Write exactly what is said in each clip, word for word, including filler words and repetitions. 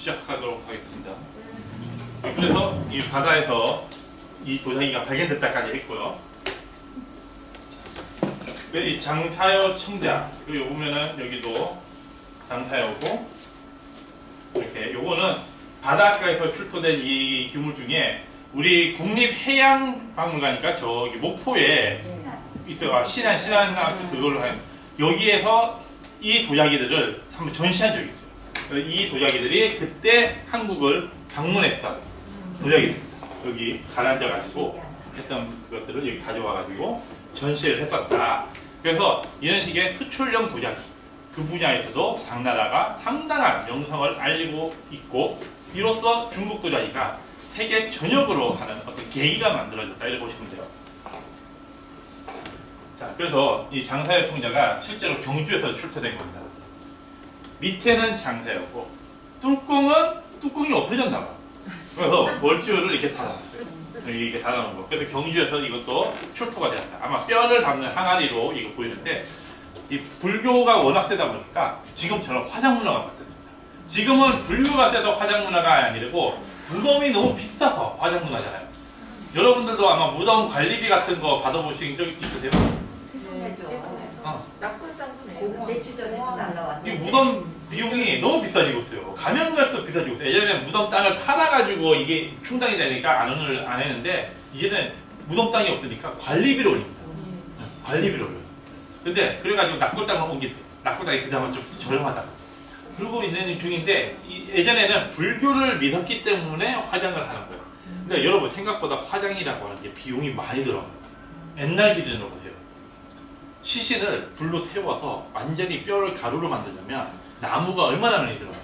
시작하도록 하겠습니다. 그래서 이 바다에서 이 도자기가 발견됐다까지 했고요. 이 장사여 청자, 그리고 요 보면은 여기도 장사여고, 이렇게 요거는 바닷가에서 출토된 이 기물 중에 우리 국립해양박물관이니까 저기 목포에 있어요. 아, 신안 신안 그걸로 한 여기에서 이 도자기들을 한번 전시한 적이 있어요. 이 도자기들이 그때 한국을 방문했던 도자기들입니다. 여기 가라앉아 가지고 했던 것들을 여기 가져와 가지고 전시를 했었다. 그래서 이런 식의 수출용 도자기, 그 분야에서도 당나라가 상당한 명성을 알리고 있고, 이로써 중국 도자기가 세계 전역으로 하는 어떤 계기가 만들어졌다, 이렇게 보시면 돼요. 자, 그래서 이 장사여 청자가 실제로 경주에서 출토된 겁니다. 밑에는 장사였고, 뚜껑은 뚜껑이 없어졌나 봐. 그래서 월주를 이렇게 닫아놨어요. 이렇게 닫아놓은 거. 그래서 경주에서 이것도 출토가 되었다. 아마 뼈를 담는 항아리로 이거 보이는데, 이 불교가 워낙 세다 보니까 지금처럼 화장 문화가 바뀌었습니다. 지금은 불교가 세서 화장 문화가 아니고 무덤이 너무 비싸서 화장 문화잖아요. 여러분들도 아마 무덤 관리비 같은 거 받아보신 적 있으세요? 네. 어. 며칠 전에 날라왔는데 이 무덤 비용이 너무 비싸지고 있어요. 가면 갈수록 비싸지고 있어요. 예전에는 무덤 땅을 팔아가지고 이게 충당이 되니까 안, 안 했는데, 이제는 무덤 땅이 없으니까 관리비를 올립니다. 관리비를 올려요. 근데 그래가지고 납골당을 옮기, 납골당이 그나마 좀 저렴하다. 그러고 있는 중인데, 이, 예전에는 불교를 믿었기 때문에 화장을 하는 거예요. 근데 여러분 생각보다 화장이라고 하는 게 비용이 많이 들어요. 옛날 기준으로 보세요. 시신을 불로 태워서 완전히 뼈를 가루로 만들려면 나무가 얼마나 많이 들어가요.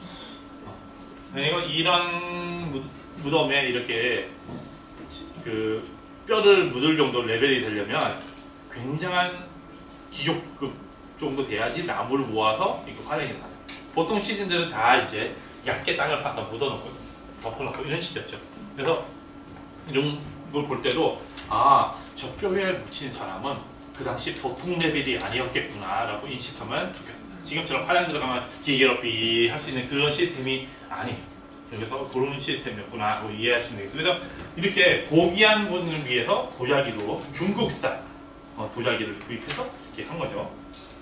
그러니까 이런 무, 무덤에 이렇게 그 뼈를 묻을 정도 레벨이 되려면 굉장한 귀족급 정도 돼야지 나무를 모아서 이렇게 화장이 나요. 보통 시신들은 다 이제 얇게 땅을 파서 묻어놓고 덮어놓고 이런 식이었죠. 그래서 이런 걸 볼 때도, 아, 저 뼈에 묻힌 사람은 그 당시 보통 레벨이 아니었겠구나 라고 인식하면 좋겠습니다. 지금처럼 화장 들어가면 기계롭이 할 수 있는 그런 시스템이 아니에요. 그래서 그런 시스템이었구나 하고 이해하시면 되겠습니다. 그래서 이렇게 고귀한 분을 위해서 도자기로 중국 스타일 어, 도자기를 구입해서 이렇게 한 거죠.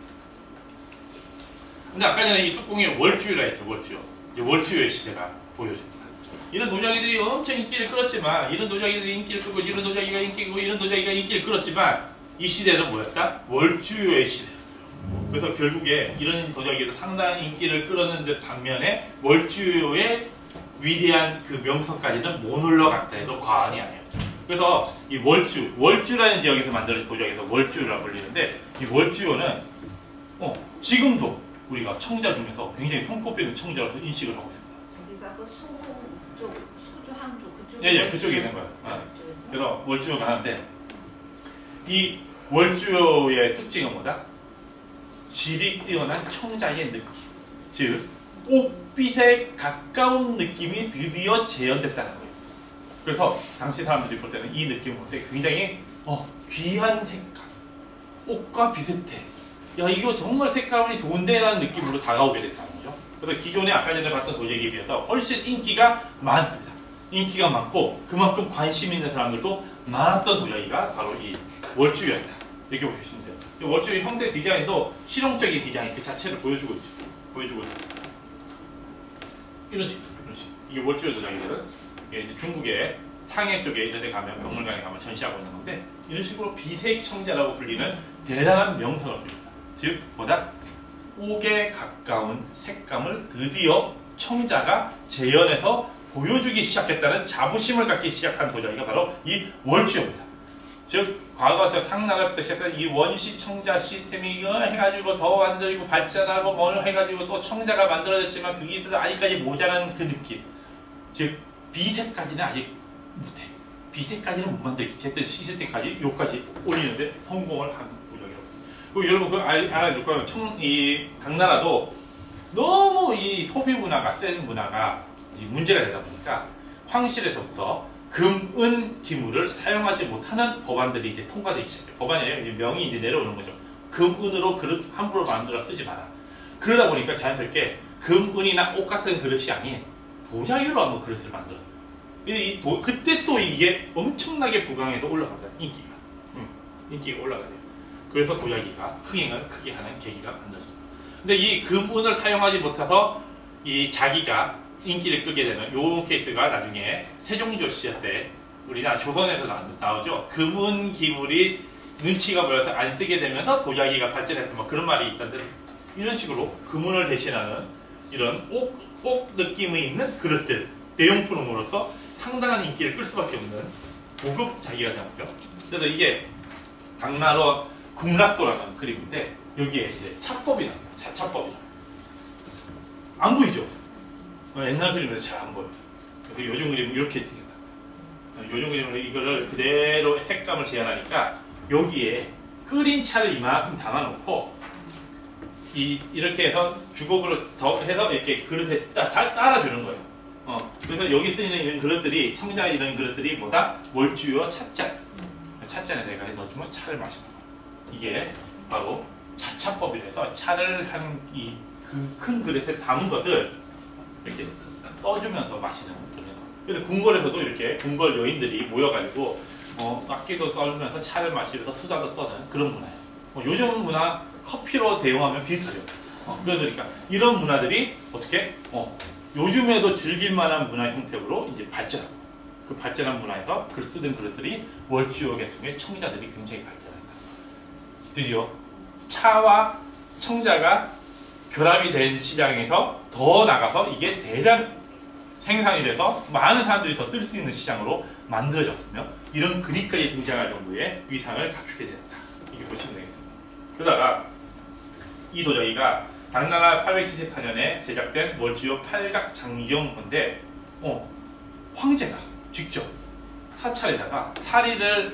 근데 아까 전에 이 뚜껑에 월주유라 했죠. 월주유. 이제 월주유의 시대가 보여집니다. 이런 도자기들이 엄청 인기를 끌었지만, 이런 도자기들이 인기를 끌고, 이런 도자기가 인기를 끌고, 이런 도자기가 인기를 끌었지만, 이 시대는 뭐였다? 월주유의 시대였어요. 그래서 결국에 이런 도자기도 상당한 인기를 끌었는데, 반면에 월주유의 위대한 그 명성까지는 못 올라갔다 해도 과언이 아니었죠. 그래서 이 월주, 월주라는 지역에서 만들어진 도자기에서 월주유라고 불리는데, 이 월주유는 어, 지금도 우리가 청자 중에서 굉장히 손꼽히는 청자로서 인식을 하고 있습니다. 저기가 그 수홍 쪽, 수주, 항주 그쪽. 예, 예, 그쪽에 있는 거예요. 어. 그래서 월주유가 하는데, 이 월주유의 특징은 뭐다? 질이 뛰어난 청자의 느낌. 즉, 옥빛에 가까운 느낌이 드디어 재현됐다는 거예요. 그래서 당시 사람들이 볼 때는 이 느낌을 볼 때 굉장히 어, 귀한 색깔, 옥과 비슷해. 야, 이거 정말 색감이 좋은데 라는 느낌으로 다가오게 됐다는 거죠. 그래서 기존에 아까 전에 봤던 도자기에 비해서 훨씬 인기가 많습니다. 인기가 많고 그만큼 관심 있는 사람들도 많았던 도자기가 바로 이 월주유였다. 이렇게 보시면 돼요. 이 월주유 형태 디자인도 실용적인 디자인 그 자체를 보여주고 있죠. 보여주고 있죠. 이런 식, 이런 식. 이게 월주유 도자기들은 이게 이제 중국의 상해 쪽에 이런 데 가면, 박물관에 가면 전시하고 있는 건데, 이런 식으로 비색 청자라고 불리는 대단한 명성을 줍니다. 즉, 뭐다? 옥에 가까운 색감을 드디어 청자가 재현해서 보여주기 시작했다는 자부심을 갖기 시작한 도자기가 바로 이 월주유입니다. 즉, 과거에서 상나라부터 시작해서 이 원시 청자 시스템이 이거 해가지고 더 만들고 발전하고 뭘 해가지고 또 청자가 만들어졌지만 그게 아직까지 모자란 그 느낌. 즉, 비색까지는 아직 못해. 비색까지는 못 만들기. 어쨌든 시스템까지 요까지 올리는데 성공을 한 도자기라고. 그리고 여러분 그거 알아둘 거예요. 청, 이 당나라도 너무 이 소비 문화가 센 문화가 문제가 되다 보니까 황실에서부터 금, 은 기물을 사용하지 못하는 법안들이 이제 통과되기 시작해요. 법안이 아니라 명이 이제 내려오는 거죠. 금, 은으로 그릇 함부로 만들어 쓰지 마라. 그러다 보니까 자연스럽게 금, 은이나 옷 같은 그릇이 아닌 도자기로 한번 그릇을 만들어요. 이 도, 그때 또 이게 엄청나게 부강해서 올라갑니다. 인기가. 음, 인기가 올라가요. 그래서 도자기가 흥행을 크게 하는 계기가 만들어집니다. 근데 이 금, 은을 사용하지 못해서 이 자기가 인기를 끄게 되는 요 케이스가 나중에 세종조 시대 때 우리나라 조선에서 나오죠. 금, 은 기물이 눈치가 보여서 안 쓰게 되면서 도자기가 발전했던 뭐 그런 말이 있던데, 이런 식으로 금은을 대신하는 이런 옥, 옥 느낌이 있는 그릇들, 대용품으로서 상당한 인기를 끌 수밖에 없는 고급 자기가 되었죠. 그래서 이게 당나라 국락도라는 그림인데 여기에 이제 차법이 나옵니다. 자차법이 안 보이죠? 옛날 그림에서 잘 안 보여요. 그래서 요즘 그림은 이렇게 생겼다. 요즘 그림은 이거를 그대로 색감을 제한하니까 여기에 끓인 차를 이만큼 담아놓고 이, 이렇게 해서 주걱으로 더 해서 이렇게 그릇에 따, 다 따라주는 거예요. 어, 그래서 여기 쓰이는 이런 그릇들이, 청자 이런 그릇들이 뭐다? 월주요 찻잔. 찻잔에 내가 넣어주면 차를 마시는 거예요. 이게 바로 자차법이라서 차를 한 이 그 큰 그릇에 담은 것을 이렇게 떠주면서 마시는 그런 거. 그래서 궁궐에서도 이렇게 궁궐 여인들이 모여가지고 어, 악기도 떠주면서 차를 마시면서 수다도 떠는 그런 문화예요. 어, 요즘 문화 커피로 대용하면 비슷하죠. 어, 그러니까 이런 문화들이 어떻게 어, 요즘에도 즐길만한 문화 형태로 이제 발전하고, 그 발전한 문화에서 글 쓰던 그릇들이 월주요 계통의 청자들이 굉장히 발전한다. 드디어 차와 청자가 결합이 된 시장에서 더 나가서 이게 대량 생산이 돼서 많은 사람들이 더 쓸 수 있는 시장으로 만들어졌으며 이런 그릇까지 등장할 정도의 위상을 갖추게 되었다. 이게 보시면 되겠습니다. 그러다가 이 도자기가 당나라 팔백칠십사 년에 제작된 월주요 팔각장경인데 어, 황제가 직접 사찰에다가 사리를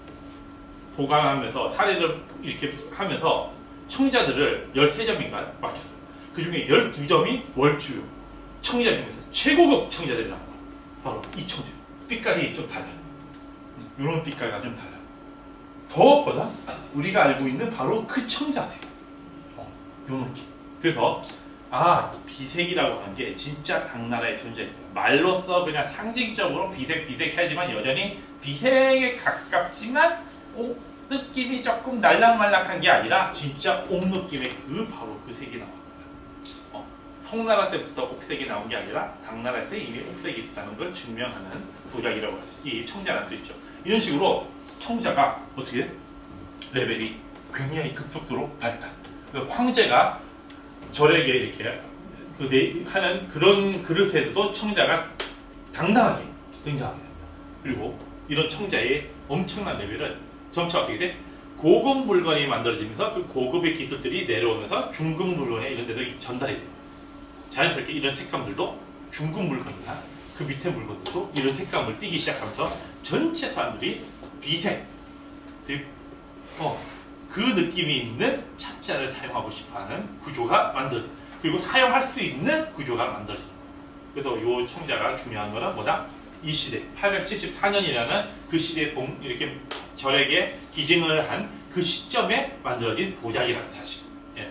보관하면서 사리를 이렇게 하면서 청자들을 열세 점인가 맡겼어요. 그 중에 열두 점이 월주요 청자 중에서 최고급 청자들이 나온 거예요. 바로 이 청자. 빛깔이 좀 달라요. 이런 빛깔과 좀 달라요. 더 보다 우리가 알고 있는 바로 그 청자색. 어, 요 느낌. 그래서 아, 비색이라고 하는 게 진짜 당나라에 존재했어요. 말로써 그냥 상징적으로 비색 비색 하지만 여전히 비색에 가깝지만 오, 느낌이 조금 날락말락한 게 아니라 진짜 옥 느낌의 그 바로 그 색이 나옵니다. 어, 송나라 때부터 옥색이 나온 게 아니라 당나라 때 이미 옥색이 있다는 걸 증명하는 도자기라고 할 수, 이 청자를 할 수 있죠. 이런 식으로 청자가 어떻게 레벨이 굉장히 급속도로 발달. 황제가 절에게 이렇게 그 하는 그런 그릇에서도 청자가 당당하게 등장하게 됩니다. 그리고 이런 청자의 엄청난 레벨은 점차 어떻게 돼? 고급 물건이 만들어지면서 그 고급의 기술들이 내려오면서 중급 물건에 이런 데서 전달이 돼요. 자연스럽게 이런 색감들도 중급 물건이나 그 밑에 물건들도 이런 색감을 띠기 시작하면서 전체 사람들이 비색, 즉, 어, 그 느낌이 있는 찻잔을 사용하고 싶어하는 구조가 만들, 그리고 사용할 수 있는 구조가 만들어집니다. 그래서 이 청자가 중요한 거는 뭐다? 이 시대, 팔백칠십사 년이라는 그 시대에 봄, 이렇게 절에게 기증을 한 그 시점에 만들어진 도자기라는 사실. 예.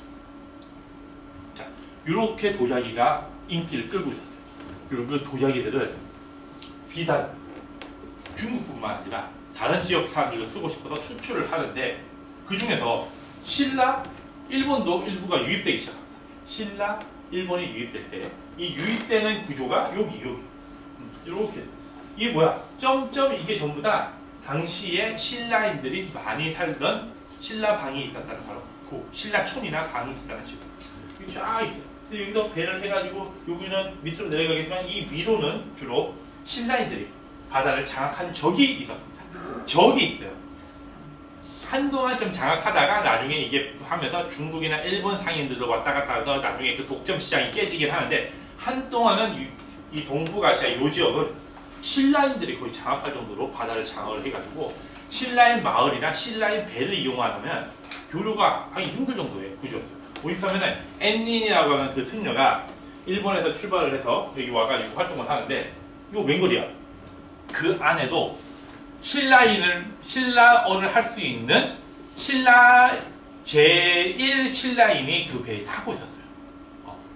자, 이렇게 도자기가 인기를 끌고 있었어요. 그리고 그 도자기들을 비단 중국뿐만 아니라 다른 지역 사람들도 쓰고 싶어서 수출을 하는데 그 중에서 신라, 일본도 일부가 유입되기 시작합니다. 신라, 일본이 유입될 때 이 유입되는 구조가 여기, 여기. 이렇게. 이게 뭐야? 점점 이게 전부 다 당시에 신라인들이 많이 살던 신라방이 있었다는 바로 그 신라촌이나 방이 있었다는 식으로. 이게 쫙 있어요. 근데 여기서 배를 해가지고 여기는 밑으로 내려가겠지만 이 위로는 주로 신라인들이 바다를 장악한 적이 있었습니다. 적이 있어요. 한동안 좀 장악하다가 나중에 이게 하면서 중국이나 일본 상인들도 왔다 갔다 해서 나중에 그 독점 시장이 깨지긴 하는데 한동안은 이, 이 동북아시아 요 지역은 신라인들이 거의 장악할 정도로 바다를 장악을 해가지고 신라인 마을이나 신라인 배를 이용하면 교류가 하기 힘들 정도의 구조였어요. 오죽하면은 앤닌이라고 하는 그 승려가 일본에서 출발을 해서 여기 와가지고 활동을 하는데 이거 웬걸이야? 그 안에도 신라인을 신라어를 할 수 있는 신라 제일 신라인이 그 배에 타고 있었어요. 어.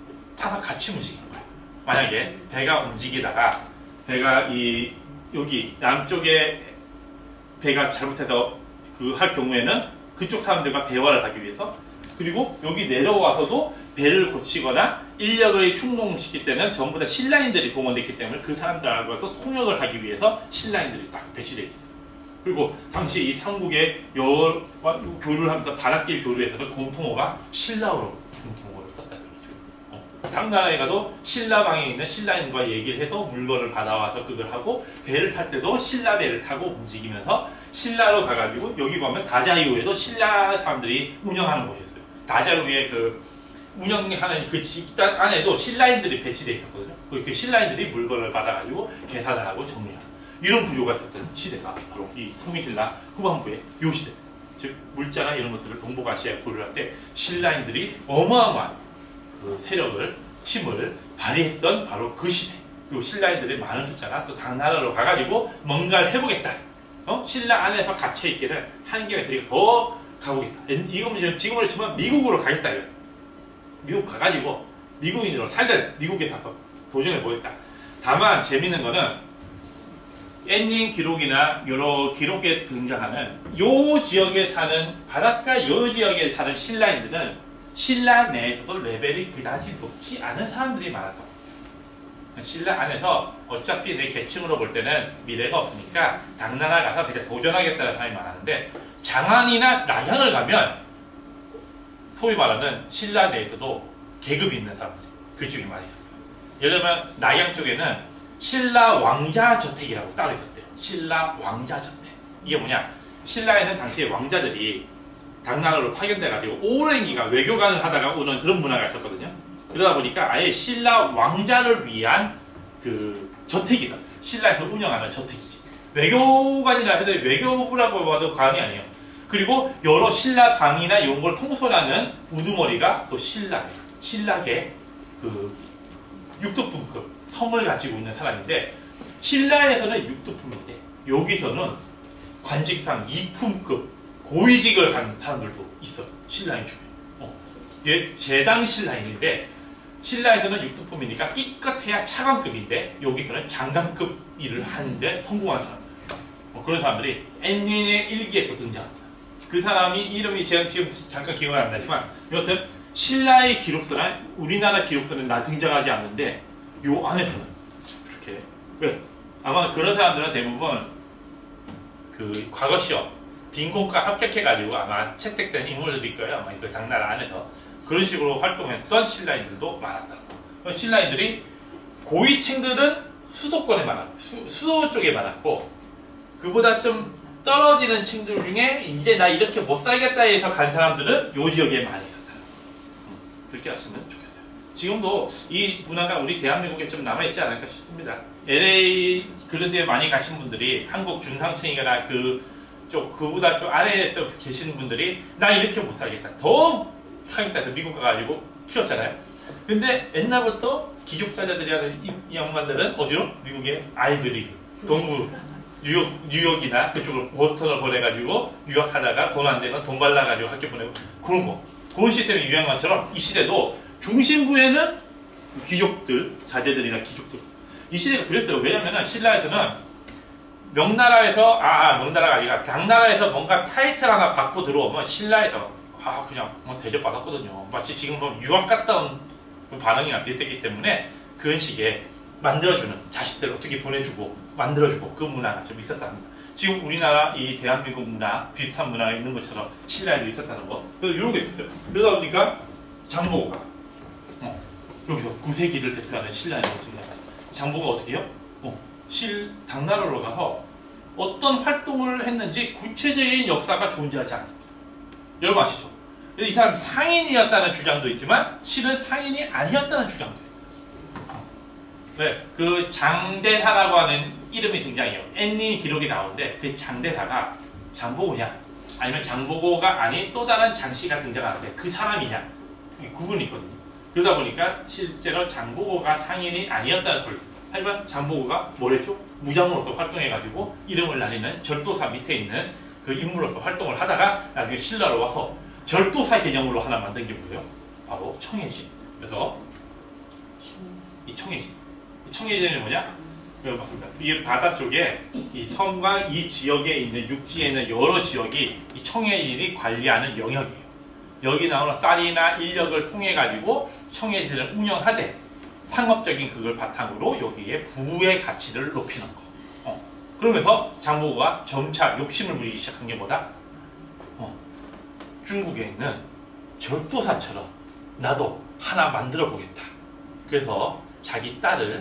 타서 같이 움직이는 거야. 만약에 배가 움직이다가 배가 이 여기 남쪽에 배가 잘못해서 그 할 경우에는 그쪽 사람들과 대화를 하기 위해서, 그리고 여기 내려와서도 배를 고치거나 인력을 충동시킬 때는 전부 다 신라인들이 동원됐기 때문에 그 사람들하고도 통역을 하기 위해서 신라인들이 딱 배치되어 있었어요. 그리고 당시 이 삼국의 여 교류를 하면서 바닷길 교류에서는 공통어가 신라어로 공통어를 썼다는 얘기죠. 어. 당나라에 가도 신라방에 있는 신라인과 얘기를 해서 물건을 받아와서 그걸 하고, 배를 탈 때도 신라배를 타고 움직이면서 신라로 가가지고, 여기 보면 다자이오에도 신라 사람들이 운영하는 곳이었어요. 다자이오의 그 운영하는 그 집단 안에도 신라인들이 배치되어 있었거든요. 그 신라인들이 물건을 받아가지고 계산을 하고 정리하고, 이런 구조가 있었던 시대가 바로 이 통일신라 후반부의 요 시대. 즉 물자나 이런 것들을 동북아시아에 보유할 때 신라인들이 어마어마한 그 세력을, 힘을 발휘했던 바로 그 시대. 요 신라인들의 많은 숫자가 또 당나라로 가가지고 뭔가를 해보겠다. 어? 신라 안에서 갇혀있기를 한계가 되니까 더 가보겠다. 이건 지금으로 치면 미국으로 가겠다. 미국 가가지고 미국인으로 살든 미국에 가서 도전해보겠다. 다만 재밌는 거는 엔닝 기록이나 여러 기록에 등장하는 요 지역에 사는, 바닷가 요 지역에 사는 신라인들은 신라 내에서도 레벨이 그다지 높지 않은 사람들이 많았다고. 신라 안에서 어차피 내 계층으로 볼 때는 미래가 없으니까 당나라 가서 그냥 도전하겠다는 사람이 많았는데, 장안이나 낙양을 가면 소위 말하는 신라 내에서도 계급이 있는 사람들이 그 중에 많이 있었어요. 예를 들면 낙양 쪽에는 신라 왕자 저택이라고 따로 있었대요. 신라 왕자 저택. 이게 뭐냐? 신라에는 당시에 왕자들이 당나라로 파견돼가지고 오랜 기간 외교관을 하다가 오는 그런 문화가 있었거든요. 그러다 보니까 아예 신라 왕자를 위한 그 저택이 있었어요. 신라에서 운영하는 저택이지. 외교관이라 해도 외교부라고 봐도 과언이 아니에요. 그리고 여러 신라 방이나 이런 걸 통솔하는 우두머리가 또 신라, 신라계 그 육두품급 성을 가지고 있는 사람인데, 신라에서는 육두품인데 여기서는 관직상 이품급 고위직을 한 사람들도 있어. 신라인 중에. 어. 이게 재당 신라인인데, 신라에서는 육두품이니까 끼껏해야 차관급인데 여기서는 장관급 일을 하는데 성공한 사람. 어, 그런 사람들이 엔닌의 일기에 또 등장합니다. 그 사람이 이름이 제가 지금 잠깐 기억이 안 나지만, 여하튼 신라의 기록서나 우리나라 기록서는 나 등장하지 않는데 요 안에서는 이렇게, 왜? 아마 그런 사람들은 대부분 그 과거 시험 빈곤과 합격해가지고 아마 채택된 인물들일 거예요. 아마 그 당나라 안에서 그런 식으로 활동했던 신라인들도 많았다고. 신라인들이 고위층들은 수도권에 많았고, 수, 수도 쪽에 많았고, 그보다 좀 떨어지는 층들 중에 이제 나 이렇게 못 살겠다 해서 간 사람들은 요 지역에 많이 있었다. 그렇게 하시면 좋겠어요. 지금도 이 문화가 우리 대한민국에 좀 남아있지 않을까 싶습니다. 엘에이 그런 데 많이 가신 분들이, 한국 중상층이거나 그쪽 그보다 좀 아래에서 계시는 분들이 나 이렇게 못 살겠다, 더 하겠다 해서 미국 가가지고 키웠잖아요. 근데 옛날부터 귀족자녀들이라는 이, 이 양반들은 어디로? 미국의 아이브리, 동부 뉴욕, 뉴욕이나 그쪽으로 보스턴을 보내가지고 유학하다가 돈 안 되면 돈 발라가지고 학교 보내고 그런 거. 그런 시스템이 유행한 것처럼 이 시대도 중심부에는 귀족들, 자제들이나 귀족들. 이 시대가 그랬어요. 왜냐면 신라에서는 명나라에서, 아, 아 명나라가 아니라 당나라에서 뭔가 타이틀 하나 받고 들어오면 신라에서 아 그냥 뭐 대접받았거든요. 마치 지금 뭐 유학 갔다 온 반응이랑 비슷했기 때문에 그런 식의 만들어주는, 자식들 어떻게 보내주고 만들어주고 그 문화가 좀 있었답니다. 지금 우리나라 이 대한민국 문화 비슷한 문화가 있는 것처럼 신라에도 있었다는 거. 그래서 이런 게 있었어요. 그러다 보니까 장보고가 어, 여기서 구세기를 대표하는 신라에 등장합니다. 장보고가 어떻게 해요? 어, 실 당나라로 가서 어떤 활동을 했는지 구체적인 역사가 존재하지 않습니다. 여러분 아시죠? 이 사람 상인이었다는 주장도 있지만 실은 상인이 아니었다는 주장도 있어요. 네, 그 장대사라고 하는 이름이 등장해요. 엔니 기록이 나오는데 그 장대사가 장보고냐 아니면 장보고가 아닌 또 다른 장씨가 등장하는데 그 사람이냐, 이 구분이 있거든요. 그러다 보니까 실제로 장보고가 상인이 아니었다는 소리 있습니다. 하지만 장보고가 뭐랬죠? 무장으로서 활동해가지고 이름을 날리는 절도사 밑에 있는 그 인물로서 활동을 하다가 나중에 신라로 와서 절도사 개념으로 하나 만든 게 뭐예요? 바로 청해진. 그래서 이 청해진. 이 청해진이 뭐냐? 여기 봤습니다. 이 바다 쪽에 이 섬과 이 지역에 있는 육지에 있는 여러 지역이 이 청해진이 관리하는 영역이에요. 여기 나오는 쌀이나 인력을 통해 가지고 청해진을 운영하되 상업적인 그걸 바탕으로 여기에 부의 가치를 높이는 거. 어. 그러면서 장보고가 점차 욕심을 부리기 시작한 게 뭐다? 어. 중국에 있는 절도사처럼 나도 하나 만들어 보겠다. 그래서 자기 딸을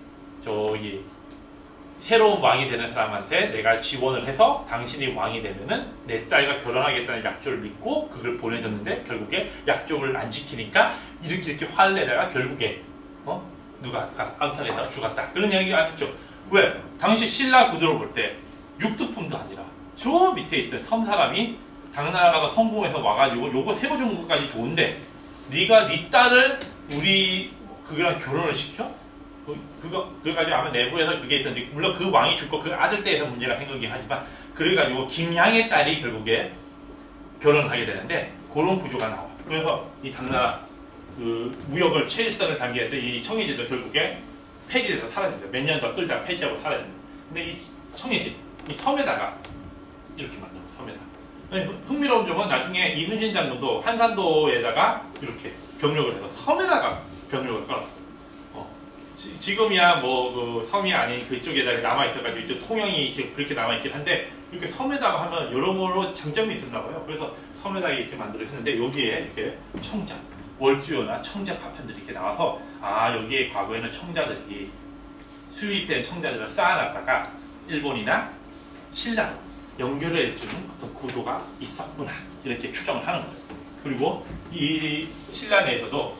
저기 새로운 왕이 되는 사람한테 내가 지원을 해서 당신이 왕이 되면은 내 딸과 결혼하겠다는 약조를 믿고 그걸 보내줬는데 결국에 약조를 안 지키니까 이렇게 이렇게 화를 내다가 결국에 어? 누가 암살해서 죽었다. 그런 이야기가 아니죠. 왜? 당시 신라 구도를 볼 때 육두품도 아니라 저 밑에 있던 섬 사람이 당나라 가서 성공해서 와가지고 요거 세고 정도까지 좋은데 네가 네 딸을 우리 그거랑 결혼을 시켜? 그거 그래가지고 아마 내부에서 그게 있었는지 물론 그 왕이 죽고 그 아들 때에서 문제가 생기긴 하지만 그래가지고 김양의 딸이 결국에 결혼을 하게 되는데 그런 구조가 나와. 그래서 이 당나라 그 무역을 최일선을 단계에서 이 청해진도 결국에 폐지돼서 사라집니다. 몇 년 더 끌다가 폐지하고 사라집니다. 근데 이 청해진 이 섬에다가 이렇게 만든 섬에다. 흥미로운 점은 나중에 이순신 장군도 한산도에다가 이렇게 병력을 해서 섬에다가 병력을 깔았어요. 어. 지, 지금이야 뭐 그 섬이 아닌 그쪽에다가 남아 있어가지고 이쪽 통영이 지금 그렇게 남아 있긴 한데 이렇게 섬에다가 하면 여러모로 장점이 있었나 봐요. 그래서 섬에다가 이렇게 만들어 했는데 여기에 이렇게 청자, 월주요나 청자 파편들이 이렇게 나와서 아 여기에 과거에는 청자들이 수입된 청자들을 쌓아놨다가 일본이나 신라로 연결을 해주는 어떤 구도가 있었구나 이렇게 추정을 하는 거죠. 그리고 이 신라 내에서도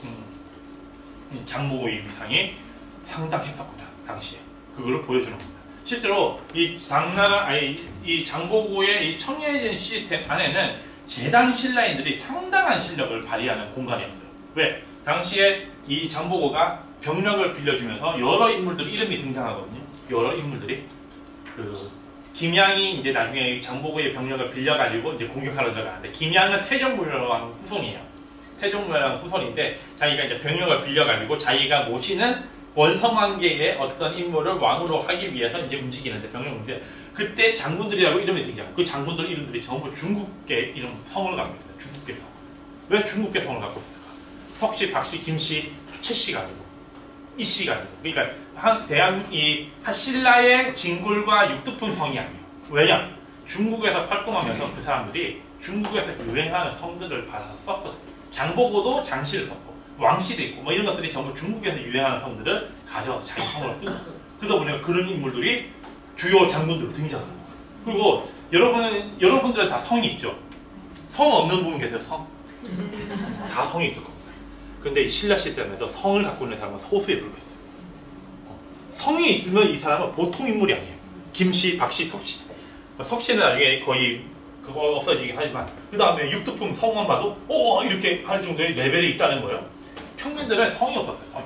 음, 장보고의 위상이 상당했었구나 당시에 그거를 보여주는 겁니다. 실제로 이 장나라 아니 이 장보고의 이 청해진 시스템 안에는 재단 신라인들이 상당한 실력을 발휘하는 공간이었어요. 왜? 당시에 이 장보고가 병력을 빌려주면서 여러 인물들 이름이 등장하거든요. 여러 인물들이 그 김양이 이제 나중에 장보고의 병력을 빌려가지고 이제 공격하러 들어가는데 김양은 태종무령 후손이에요. 태종무령 후손인데 자기가 이제 병력을 빌려가지고 자기가 모시는 원성왕계의 어떤 인물을 왕으로 하기 위해서 이제 움직이는데 병력 움직여 그때 장군들이라고 이름이 등장해요. 그 장군들 이름들이 전부 중국계 이름 성을 갖고 있어요. 중국계 성. 왜 중국계 성을 갖고 있을까? 석씨, 박씨, 김씨, 최씨가 아니고 이씨가 아니고 그러니까 한 대한 이 신라의 진골과 육두품 성이 아니에요. 왜냐? 중국에서 활동하면서 그 사람들이 중국에서 유행하는 성들을 받아서 썼거든요. 장보고도 장씨를 썼고 왕씨도 있고 뭐 이런 것들이 전부 중국에서 유행하는 성들을 가져와서 자기 성으로 쓰고 그러다 보니까 그런 인물들이 주요 장군들로 등장하는 거예요. 그리고 여러분, 여러분들은 다 성이 있죠? 성 없는 분 계세요? 성? 다 성이 있을 겁니다. 근데 이 신라 시대에서 성을 갖고 있는 사람은 소수에 불과했어요. 성이 있으면 이 사람은 보통 인물이 아니에요. 김씨, 박씨, 석씨. 석씨는 나중에 거의 그거 없어지긴 하지만 그 다음에 육두품 성만 봐도 오 이렇게 할 정도의 레벨이 있다는 거예요. 평민들은 성이 없었어요. 성이.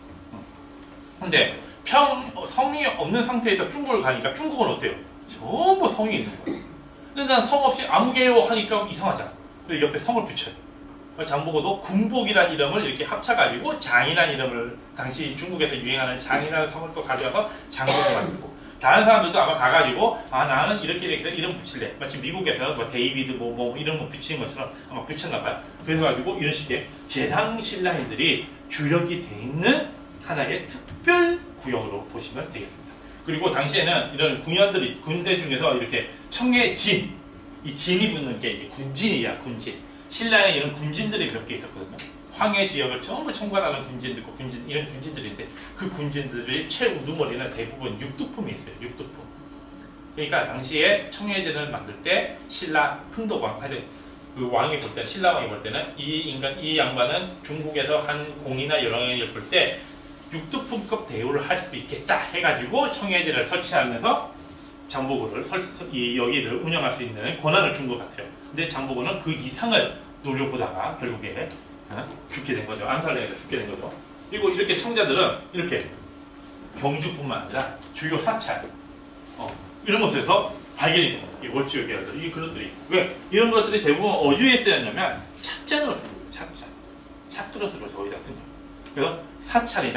근데 평, 성이 없는 상태에서 중국을 가니까 중국은 어때요? 전부 성이 있는 거예요. 근데 난 성 없이 아무개요 하니까 이상하잖아. 근데 옆에 성을 붙여요. 장보고도 군복이라는 이름을 이렇게 합쳐가지고 장이라는 이름을 당시 중국에서 유행하는 장이라는 성을 또 가져와서 장보고 만들고 다른 사람들도 아마 가가지고 아 나는 이렇게 이렇게 이름 붙일래 마치 미국에서 뭐 데이비드 뭐, 뭐 이런 거 붙이는 것처럼 아마 붙였나봐요. 그래서가지고 이런 식의 재상 신라인들이 주력이 돼 있는 하나의 특별 구역으로 보시면 되겠습니다. 그리고 당시에는 이런 군현들이 군대 중에서 이렇게 청해진 이 진이 붙는 게 이게 군진이야 군진. 신라에 이런 군진들이 몇 개 있었거든요. 황해 지역을 전부 총괄하는 군진들, 군진 이런 군진들인데 그 군진들의 최우두머리는 대부분 육두품이 있어요. 육두품. 그러니까 당시에 청해진을 만들 때 신라 흥덕왕, 그 왕이 볼 때, 신라 왕이 볼 때는 이 인간, 이 양반은 중국에서 한 공이나 여러 가지를 볼 때 육두품급 대우를 할 수도 있겠다 해가지고 청해진을 설치하면서 장보고를 설, 이 여기를 운영할 수 있는 권한을 준 것 같아요. 근데 장보고는 그 이상을 노려보다가 결국에 어? 죽게 된 거죠. 암살당해서 죽게 된 거죠. 그리고 이렇게 청자들은 이렇게 경주뿐만 아니라 주요 사찰 어, 이런 곳에서 발견이 된 거예요. 이 월주요 계열들, 이 그릇들이. 왜? 이런 것들이 대부분 어디에 쓰였냐면 찻잔으로 쓴 거예요. 찻잔. 찻그릇으로 저기다 쓴 거예요. 그래서 사찰이나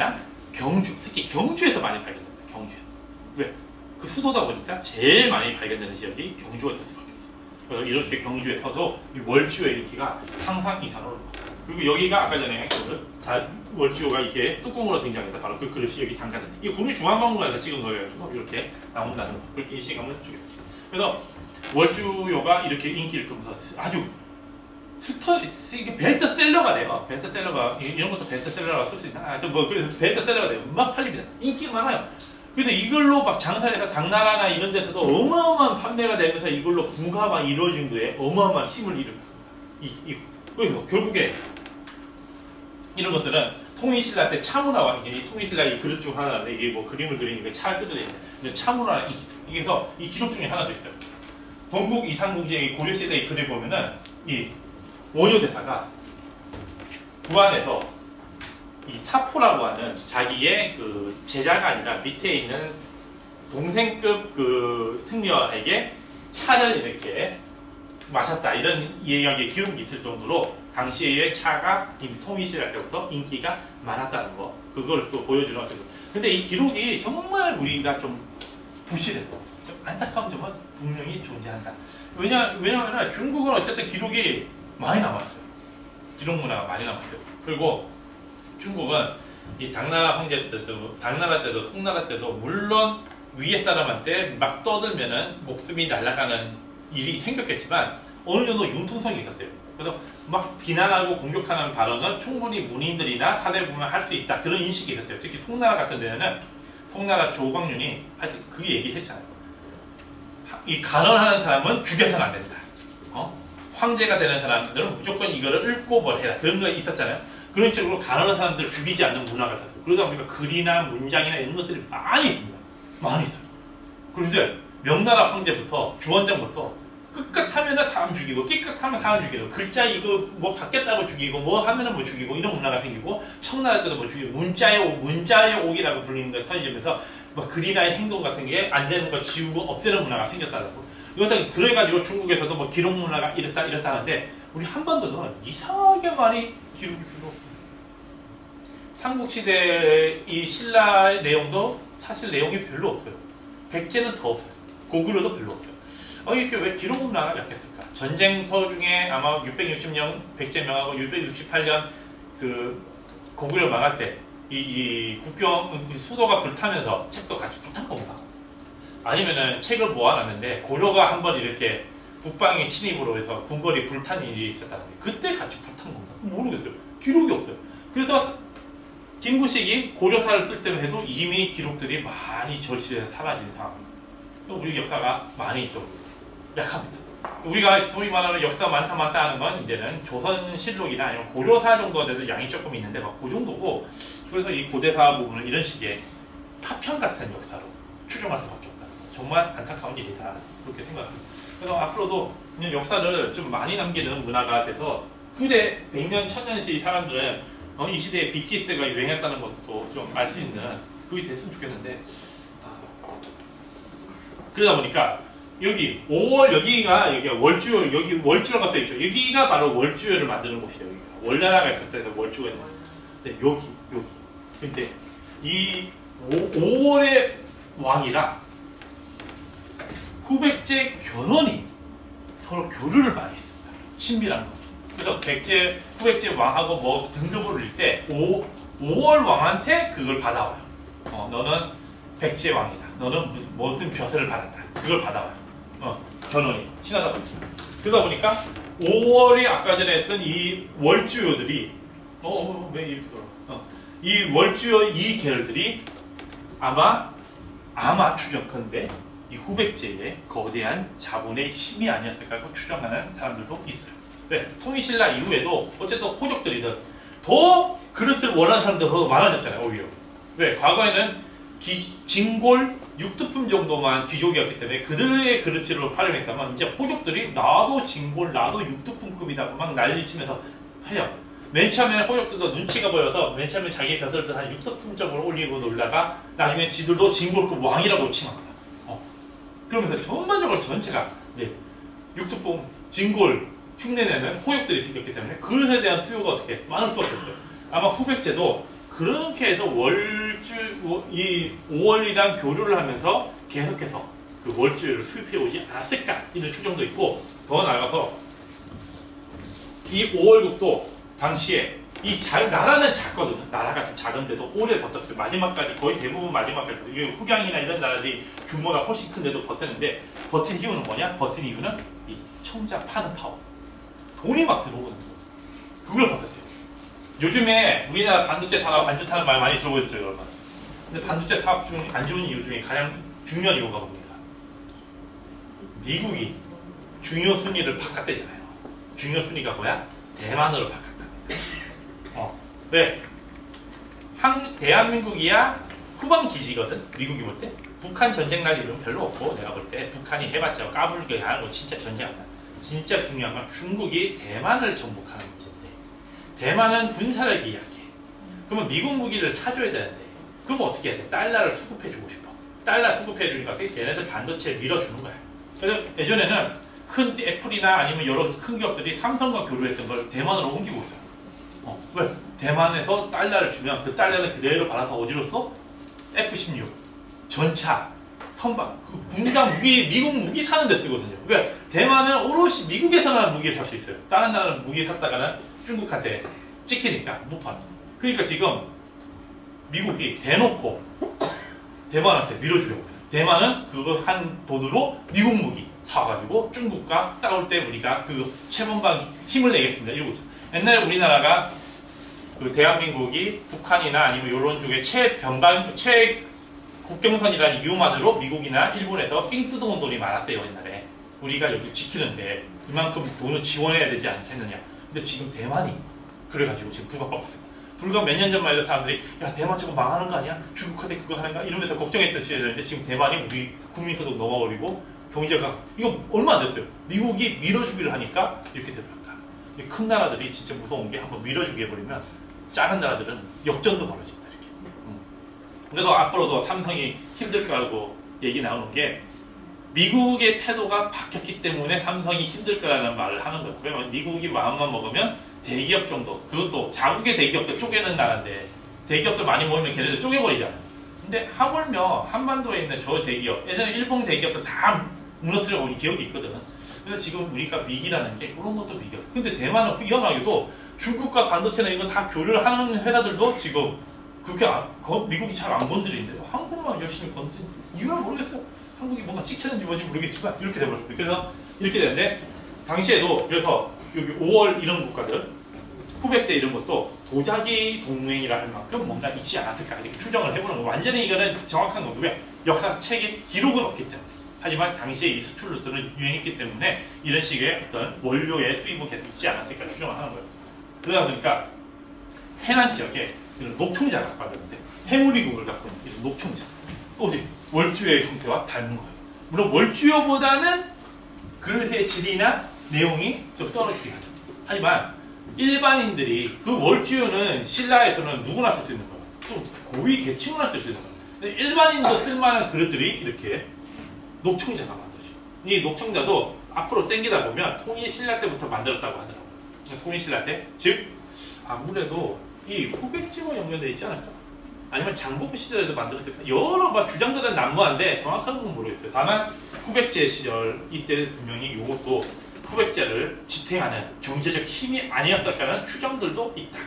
경주, 특히 경주에서 많이 발견된다. 경주에서. 왜? 그 수도다 보니까 제일 많이 발견되는 지역이 경주가 될 수밖에 없어. 그래서 이렇게 경주에서도 이 월주의 인기가 상상 이상으로 올라가. 그리고 여기가 아까 전에 그 자, 월주가 이렇게 뚜껑으로 등장해서 바로 그 그릇이 여기 담가든. 이게 국립중앙박물관에서 찍은 거여가지고 이렇게 나온다는 거. 그렇게 인식감을 주겠습니다. 그래서 월주요가 이렇게 인기를 끌면서 아주 스토 이게 베스트셀러가 돼요. 베스트셀러가 이런 것도 베스트셀러라고 쓸 수 있나? 아, 뭐 그래서 베스트셀러가 돼요. 막 팔립니다. 인기가 많아요. 그래서 이걸로 막 장사해서 당나라나 이런 데서도 어마어마한 판매가 되면서 이걸로 부가 막 이루어진 데에 어마어마한 힘을 일으킵니다. 이, 이, 그래서 결국에 이런 것들은 통일신라 때 차문화와 이게 통일신라 이 그릇 중 하나인데 이게 뭐 그림을 그리니까 차 끄들에 있는 차문화 이게서 이 기록 중에 하나도 있어요. 동국 이상궁제의 고려시대의 글을 보면은 이 원효대사가 부안에서 이 사포라고 하는 자기의 그 제자가 아니라 밑에 있는 동생급 그 승려에게 차를 이렇게 마셨다 이런 이야기의 기록이 있을 정도로 당시의 차가 이미 통일시대 때부터 인기가 많았다는 거 그걸 또 보여주는 것이고 근데 이 기록이 정말 우리가 좀 부실해서 좀 안타까운 점은 분명히 존재한다. 왜냐 왜냐하면 중국은 어쨌든 기록이 많이 남았어요. 기록 문화가 많이 남았어요. 그리고 중국은 이 당나라 황제 때도 당나라 때도 송나라 때도 물론 위에 사람한테 막 떠들면은 목숨이 날아가는 일이 생겼겠지만 어느 정도 융통성이 있었대요. 그래서 막 비난하고 공격하는 발언은 충분히 문인들이나 사대 보면 할 수 있다 그런 인식이 있었대요. 특히 송나라 같은 데는 송나라 조광윤이 하여튼 그 얘기 했잖아요. 이 간언하는 사람은 죽여서는 안 된다. 어? 황제가 되는 사람들은 무조건 이거를 읽고 뭘 해라 그런 거 있었잖아요. 그런 식으로 간언하는 사람들을 죽이지 않는 문화가 있었어요. 그러다 보니까 글이나 문장이나 이런 것들이 많이 있습니다. 많이 있어요. 그런데 명나라 황제부터 주원장부터 끗끗하면 사람 죽이고 끽끗하면 사람 죽이고 글자 이거 뭐 받겠다고 죽이고 뭐 하면은 뭐 죽이고 이런 문화가 생기고 청나라 때도 뭐 죽이고 문자의 옥, 문자의 옥이라고 불리는 거 터지면서 뭐 글이나 행동 같은 게 안 되는 거 지우고 없애는 문화가 생겼다고. 이것도 그래가지고 중국에서도 뭐 기록 문화가 이렇다 이렇다 하는데 우리 한반도는 이상하게 많이 기록이 별로 없습니다. 삼국시대 이 신라의 내용도 사실 내용이 별로 없어요. 백제는 더 없어요. 고구려도 별로 없어요. 어, 이렇게 왜 기록 문화가 약했을까? 전쟁터 중에 아마 육백육십 년 백제 명하고 육백육십팔 년 그 고구려 망할 때 이 이 국경 수도가 불타면서 책도 같이 불탄 건가? 아니면은 책을 모아놨는데 고려가 한번 이렇게 북방의 침입으로 해서 궁궐이 불탄 일이 있었다는데 그때 같이 불탄 건가? 모르겠어요. 기록이 없어요. 그래서 김구식이 고려사를 쓸 때만 해도 이미 기록들이 많이 절실해서 사라진 상황입니다. 우리 역사가 많이 좀 약합니다. 우리가 소위 말하는 역사 많다 많다 하는 건 이제는 조선실록이나 아니면 고려사 정도가 돼도 양이 조금 있는데 막 그 정도고 그래서 이 고대사 부분을 이런 식의 파편 같은 역사로 추정할 수밖에 없다. 정말 안타까운 일이다. 그렇게 생각합니다. 그래서 앞으로도 역사를 좀 많이 남기는 문화가 돼서 후대 백 년, 천 년씩 사람들은 어, 이 시대에 비티에스가 유행했다는 것도 좀 알 수 있는 그게 됐으면 좋겠는데 그러다 보니까 여기 오월 여기가 여기 월주요 여기 월주요가 써있죠. 여기가 바로 월주요를 만드는 곳이에요. 여기가 월나라가 있을 때도 월주가 있는 근데 여기 여기 근데 이 오월의 왕이랑 후백제 견훤이 서로 교류를 많이 했습니다. 친밀한 거. 그래서 백제 후백제 왕하고 뭐 등급을 올릴 때 오, 오월 왕한테 그걸 받아와요. 어, 너는 백제 왕이다. 너는 무슨 무슨 벼슬을 받았다. 그걸 받아와요. 어, 견훤이 친하다 보니까. 그러다 보니까 오월이 아까 전에 했던 이 월주요들이 어, 어, 왜 이렇게 돌아? 어, 이 월주요 이 계열들이 아마 아마 추정컨대 이 후백제의 거대한 자본의 힘이 아니었을까 하고 추정하는 사람들도 있어요. 네, 통일신라 이후에도 어쨌든 호족들이든 더 그릇을 원하는 사람들이 더 많아졌잖아요. 오히려. 왜? 과거에는 기, 진골, 육두품 정도만 귀족이었기 때문에 그들의 그릇으로 활용했다면 이제 호족들이 나도 진골, 나도 육두품급이다 막 난리치면서 해요. 맨 처음에는 호족들도 눈치가 보여서 맨 처음에 자기 벼슬들 한 육두품적으로 올리고 놀다가 나중에 지들도 진골급 왕이라고 칭합니다. 어. 그러면서 전반적으로 전체가 이제 육두품, 진골, 흉내내는 호역들이 생겼기 때문에 그릇에 대한 수요가 어떻게 많을 수밖에 없어요. 아마 후백제도 그렇게 해서 월 월주 이 오월이랑 교류를 하면서 계속해서 그 월주를 수입해 오지 않았을까 이런 추정도 있고, 더 나아가서 이 오월국도 당시에 이 자, 나라는 작거든요. 나라가 좀 작은데도 오래 버텼어요. 마지막까지 거의 대부분 마지막까지. 후경이나 이런 나라들이 규모가 훨씬 큰데도 버텼는데, 버틴 이유는 뭐냐? 버틴 이유는 이 청자 파는 파워. 돈이 막 들어오거든요. 그걸 버텼어요. 요즘에 우리나라 반도체 산업 안 좋다는 말 많이 들어보셨죠, 여러분? 근데 반도체 사업 중 안 좋은 이유 중에 가장 중요한 이유가 뭡니까? 미국이 중요 순위를 바꿨대잖아요. 중요 순위가 뭐야? 대만으로 바꿨다. 어. 왜? 한, 대한민국이야 후방 기지거든. 미국이 볼 때. 북한 전쟁 날 일은 별로 없고, 내가 볼 때 북한이 해봤자 까불게 하는 건 진짜 전쟁이야. 진짜 중요한 건 중국이 대만을 정복하는 문제인데, 대만은 군사력이 약해. 그러면 미국 무기를 사줘야 되는데, 그럼 어떻게 해야 돼? 달러를 수급해주고 싶어. 달러 수급해주니까 걔네들 반도체에 밀어주는 거야. 그래서 예전에는 큰 애플이나 아니면 여러 큰 기업들이 삼성과 교류했던 걸 대만으로 옮기고 있어요. 어, 왜? 대만에서 달러를 주면 그 달러는 그대로 받아서 어디로 써? 에프 십육, 전차, 선박, 그 군사 무기, 미국 무기 사는 데 쓰거든요. 왜? 대만은 오롯이 미국에서만 무기를 살 수 있어요. 다른 나라는 무기 샀다가는 중국한테 찍히니까 못 팔아. 그러니까 지금 미국이 대놓고 대만한테 밀어주려고 했어요. 대만은 그거 한 돈으로 미국 무기 사가지고 중국과 싸울 때 우리가 그 최번방 힘을 내겠습니다. 이러고 있어요. 옛날에 우리나라가 그 대한민국이 북한이나 아니면 이런 쪽에 최변방, 최국경선이라는 이유만으로 미국이나 일본에서 삥 뜯어온 돈이 많았대요, 옛날에. 우리가 여기 지키는데 이만큼 돈을 지원해야 되지 않겠느냐. 근데 지금 대만이 그래가지고 지금 부각받고 있어요. 불과 몇 년 전만 해도 사람들이 야 대만 저거 망하는 거 아니야? 중국한테 그거 하는가? 이러면서 걱정했던 시절인데 지금 대만이 우리 국민소득 넘어버리고 경제가 이거 얼마 안 됐어요. 미국이 밀어주기를 하니까 이렇게 되더라고요. 큰 나라들이 진짜 무서운 게 한번 밀어주게 해버리면 작은 나라들은 역전도 벌어진다 이렇게. 음. 그래서 앞으로도 삼성이 힘들 거라고 얘기 나오는 게 미국의 태도가 바뀌었기 때문에 삼성이 힘들 거라는 말을 하는 거고요. 미국이 마음만 먹으면 대기업 정도, 그것도 자국의 대기업들 쪼개는 나라인데 대기업들 많이 모이면 걔네들 쪼개버리잖아요. 근데 하물며 한반도에 있는 저 대기업, 예전에 일본 대기업들 다 무너뜨려 버린 기억이 있거든. 그래서 지금 우리가 위기라는 게 그런 것도 위기야. 근데 대만은 위험하게도 중국과 반도체나 이거 다 교류를 하는 회사들도 지금 그렇게 안, 거, 미국이 잘 안 건드리는데 한국만 열심히 건드리는 이유는 모르겠어요. 한국이 뭔가 찍혔는지 뭔지 모르겠지만 이렇게 돼버렸습니다. 그래서 이렇게 되는데 당시에도 그래서 여기 오월 이런 국가들 후백제 이런 것도 도자기 동맹이라 할 만큼 뭔가 있지 않았을까 이렇게 추정을 해보는 거. 완전히 이거는 정확한 건데 왜? 역사책에 기록은 없기 때문에. 하지만 당시에 이 수출 루트는 유행했기 때문에 이런 식의 어떤 원료의 수입은 계속 있지 않았을까 추정을 하는 거예요. 그러다 보니까 해안 지역에 이런 녹청자가 발견되는데 해무리국을 갖고 있는 이런 녹청자. 어디? 월주의 형태와 닮은 거예요. 물론 월주여보다는 그릇의 질이나 내용이 좀 떨어지긴 하죠. 하지만 일반인들이 그 월주요는 신라에서는 누구나 쓸 수 있는 거예요. 좀 고위 계층만 쓸 수 있는 거예요. 근데 일반인도 쓸만한 그릇들이 이렇게 녹청자가 만들어져. 이 녹청자도 앞으로 땡기다 보면 통일신라 때부터 만들었다고 하더라고요. 통일신라 때, 즉 아무래도 이 후백제와 연관되어 있지 않을까? 아니면 장보부 시절에도 만들었을까? 여러 막 주장들은 난무한데 정확한 건 모르겠어요. 다만 후백제 시절 이때 분명히 이것도 후백제를 지탱하는 경제적 힘이 아니었을까라는 추정들도 있다.